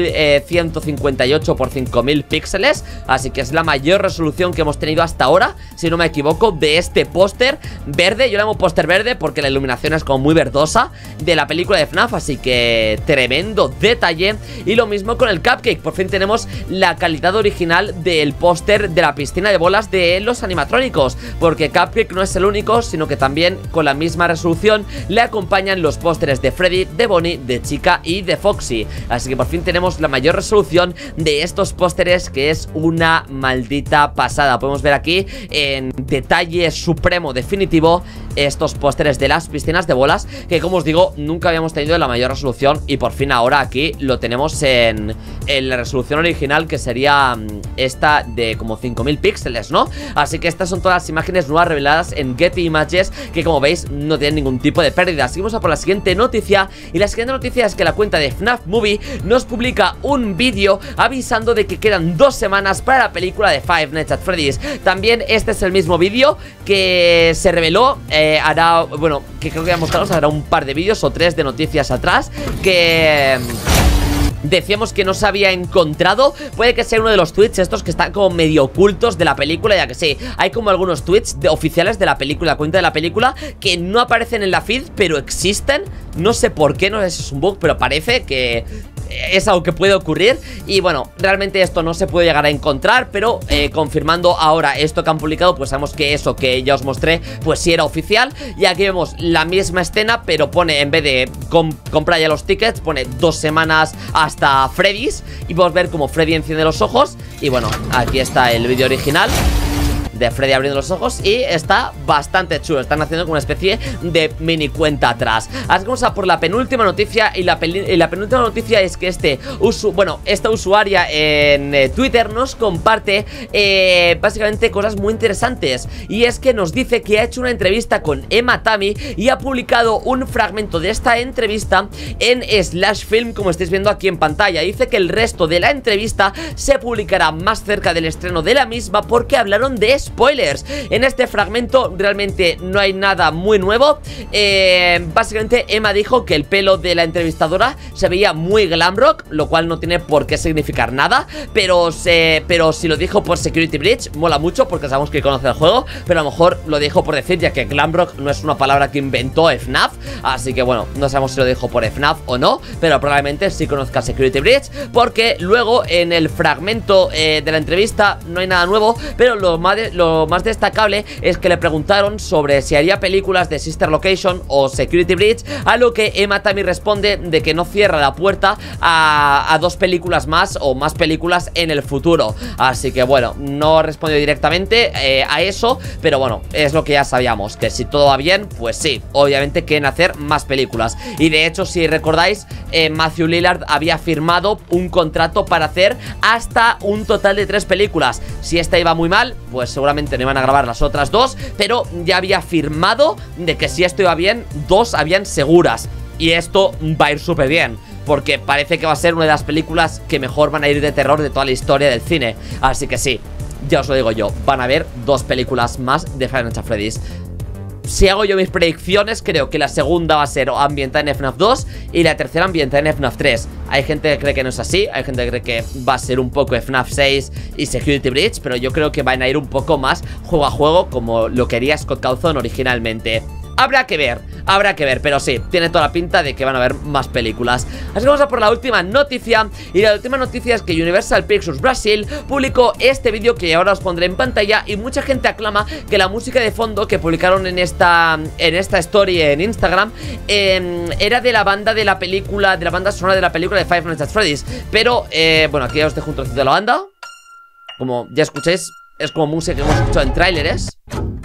3158 por 5000 píxeles, así que es la mayor resolución que hemos tenido hasta ahora, si no me equivoco, de este póster verde. Yo le llamo póster verde porque la iluminación es como muy verdosa, de la película de FNAF, así que tremendo detalle. Y lo mismo con el Cupcake, por fin tenemos la calidad original del póster de la piscina de bolas de los animatrónicos, porque Cupcake no es el único, sino que también con la misma resolución le acompañan los pósteres de Freddy, de Bonnie, de Chica y de Foxy. Así que por fin tenemos la mayor resolución de estos pósteres, que es una maldita pasada. Podemos ver aquí en detalle supremo definitivo estos pósteres de las piscinas de bolas, que como os digo, nunca habíamos tenido en la mayor resolución, y por fin ahora aquí lo tenemos en la resolución original, que sería esta de como 5000 píxeles, ¿no? Así que estas son todas las imágenes nuevas reveladas en Getty Images, que como veis no tienen ningún tipo de pérdida. Seguimos a por la siguiente noticia, y la siguiente noticia es que la cuenta de FNAF Movie nos publica un vídeo avisando de que quedan 2 semanas para la película de Five Nights at Freddy's. También este es el mismo vídeo que se reveló hará, bueno, que creo que ya mostramos, hará un par de vídeos o 3 de noticias atrás, que decíamos que no se había encontrado. Puede que sea uno de los tweets estos que están como medio ocultos de la película, ya que sí, hay como algunos tweets oficiales de la película, la cuenta de la película, que no aparecen en la feed, pero existen. No sé por qué, no sé si es un bug, pero parece que es algo que puede ocurrir. Y bueno, realmente esto no se puede llegar a encontrar, pero confirmando ahora esto que han publicado, pues sabemos que eso que ya os mostré, pues sí era oficial. Y aquí vemos la misma escena, pero pone, en vez de comprar ya los tickets, pone 2 semanas hasta Freddy's, y podemos ver como Freddy enciende los ojos. Y bueno, aquí está el vídeo original de Freddy abriendo los ojos, y está bastante chulo. Están haciendo como una especie de mini cuenta atrás. Así que vamos a por la penúltima noticia, y la penúltima noticia es que esta usuaria en Twitter nos comparte básicamente cosas muy interesantes, y es que nos dice que ha hecho una entrevista con Emma Tammy y ha publicado un fragmento de esta entrevista en /film, como estáis viendo aquí en pantalla. Dice que el resto de la entrevista se publicará más cerca del estreno de la misma, porque hablaron de spoilers. En este fragmento realmente no hay nada muy nuevo. Básicamente Emma dijo que el pelo de la entrevistadora se veía muy glam rock, lo cual no tiene por qué significar nada, pero si lo dijo por Security Breach, mola mucho, porque sabemos que conoce el juego, pero a lo mejor lo dijo por decir, ya que glam rock no es una palabra que inventó FNAF. Así que bueno, no sabemos si lo dijo por FNAF o no, pero probablemente sí conozca Security Breach, porque luego en el fragmento de la entrevista no hay nada nuevo, pero lo más destacable es que le preguntaron sobre si haría películas de Sister Location o Security Breach, a lo que Emma también responde de que no cierra la puerta a 2 películas más o más películas en el futuro. Así que bueno, no respondió directamente a eso, pero bueno, es lo que ya sabíamos, que si todo va bien, pues sí, obviamente quieren hacer más películas. Y de hecho, si recordáis, Matthew Lillard había firmado un contrato para hacer hasta un total de 3 películas. Si esta iba muy mal, pues seguramente no iban a grabar las otras 2, pero ya había firmado de que si esto iba bien, 2 habían seguras. Y esto va a ir súper bien, porque parece que va a ser una de las películas que mejor van a ir de terror de toda la historia del cine. Así que sí, ya os lo digo yo, van a haber 2 películas más de Five Nights at Freddy's. Si hago yo mis predicciones, creo que la segunda va a ser ambientada en FNAF 2 y la tercera ambientada en FNAF 3. Hay gente que cree que no es así, hay gente que cree que va a ser un poco FNAF 6 y Security Breach, pero yo creo que van a ir un poco más juego a juego, como lo quería Scott Cawthon originalmente. Habrá que ver, pero sí, tiene toda la pinta de que van a haber más películas. Así que vamos a por la última noticia. Y la última noticia es que Universal Pictures Brasil publicó este vídeo que ahora os pondré en pantalla, y mucha gente aclama que la música de fondo que publicaron en esta story en Instagram era de la banda de la película, de la banda sonora de la película de Five Nights at Freddy's. Pero, bueno, aquí ya os dejo un trocito de la banda. Como ya escucháis, es como música que hemos escuchado en tráileres,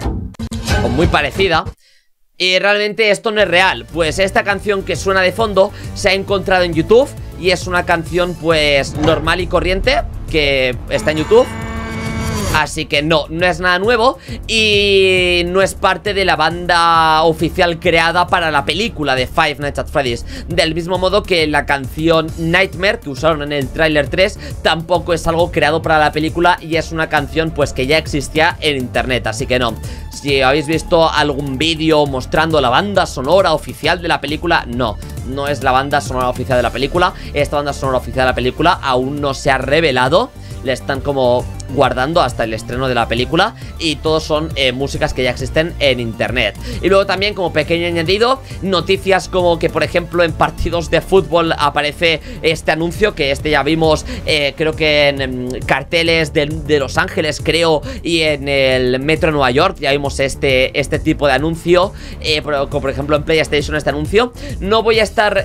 o muy parecida. Y realmente esto no es real, pues esta canción que suena de fondo se ha encontrado en YouTube y es una canción pues normal y corriente que está en YouTube. Así que no es nada nuevo y no es parte de la banda oficial creada para la película de Five Nights at Freddy's. Del mismo modo que la canción Nightmare que usaron en el tráiler 3 tampoco es algo creado para la película y es una canción pues que ya existía en internet, así que no. Si habéis visto algún vídeo mostrando la banda sonora oficial de la película, no es la banda sonora oficial de la película. Esta banda sonora oficial de la película aún no se ha revelado. Le están como guardando hasta el estreno de la película y todos son músicas que ya existen en internet. Y luego también, como pequeño añadido, noticias como que por ejemplo en partidos de fútbol aparece este anuncio, que ya vimos creo que en carteles de Los Ángeles, creo, y en el metro de Nueva York ya vimos este tipo de anuncio, como por ejemplo en PlayStation este anuncio. No voy a estar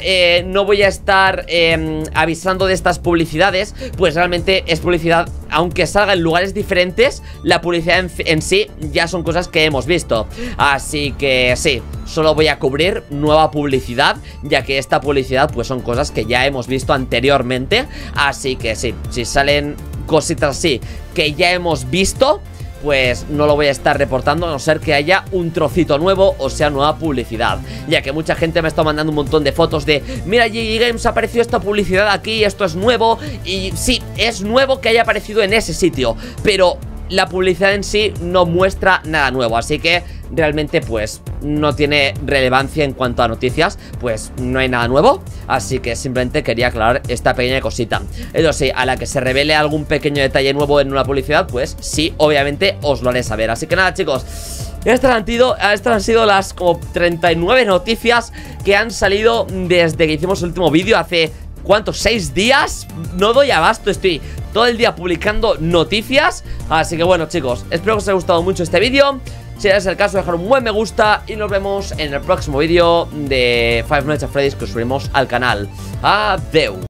avisando de estas publicidades, pues realmente es publicidad, aunque salga en lugares diferentes, la publicidad en sí ya son cosas que hemos visto. Así que sí, solo voy a cubrir nueva publicidad, ya que esta publicidad pues son cosas que ya hemos visto anteriormente. Así que sí, si salen cositas así que ya hemos visto, pues no lo voy a estar reportando, a no ser que haya un trocito nuevo o sea nueva publicidad. Ya que mucha gente me está mandando un montón de fotos de: mira, GG Games, ha aparecido esta publicidad aquí, esto es nuevo. Y sí, es nuevo que haya aparecido en ese sitio, pero la publicidad en sí no muestra nada nuevo, así que realmente pues no tiene relevancia en cuanto a noticias, pues no hay nada nuevo. Así que simplemente quería aclarar esta pequeña cosita. Eso sí, a la que se revele algún pequeño detalle nuevo en una publicidad, pues sí, obviamente os lo haré saber. Así que nada, chicos, estas han sido las como 39 noticias que han salido desde que hicimos el último vídeo hace... ¿cuántos? 6 días. No doy abasto, estoy todo el día publicando noticias. Así que bueno, chicos, espero que os haya gustado mucho este vídeo. Si es el caso, dejar un buen me gusta y nos vemos en el próximo vídeo de Five Nights at Freddy's que subiremos al canal. Adeu.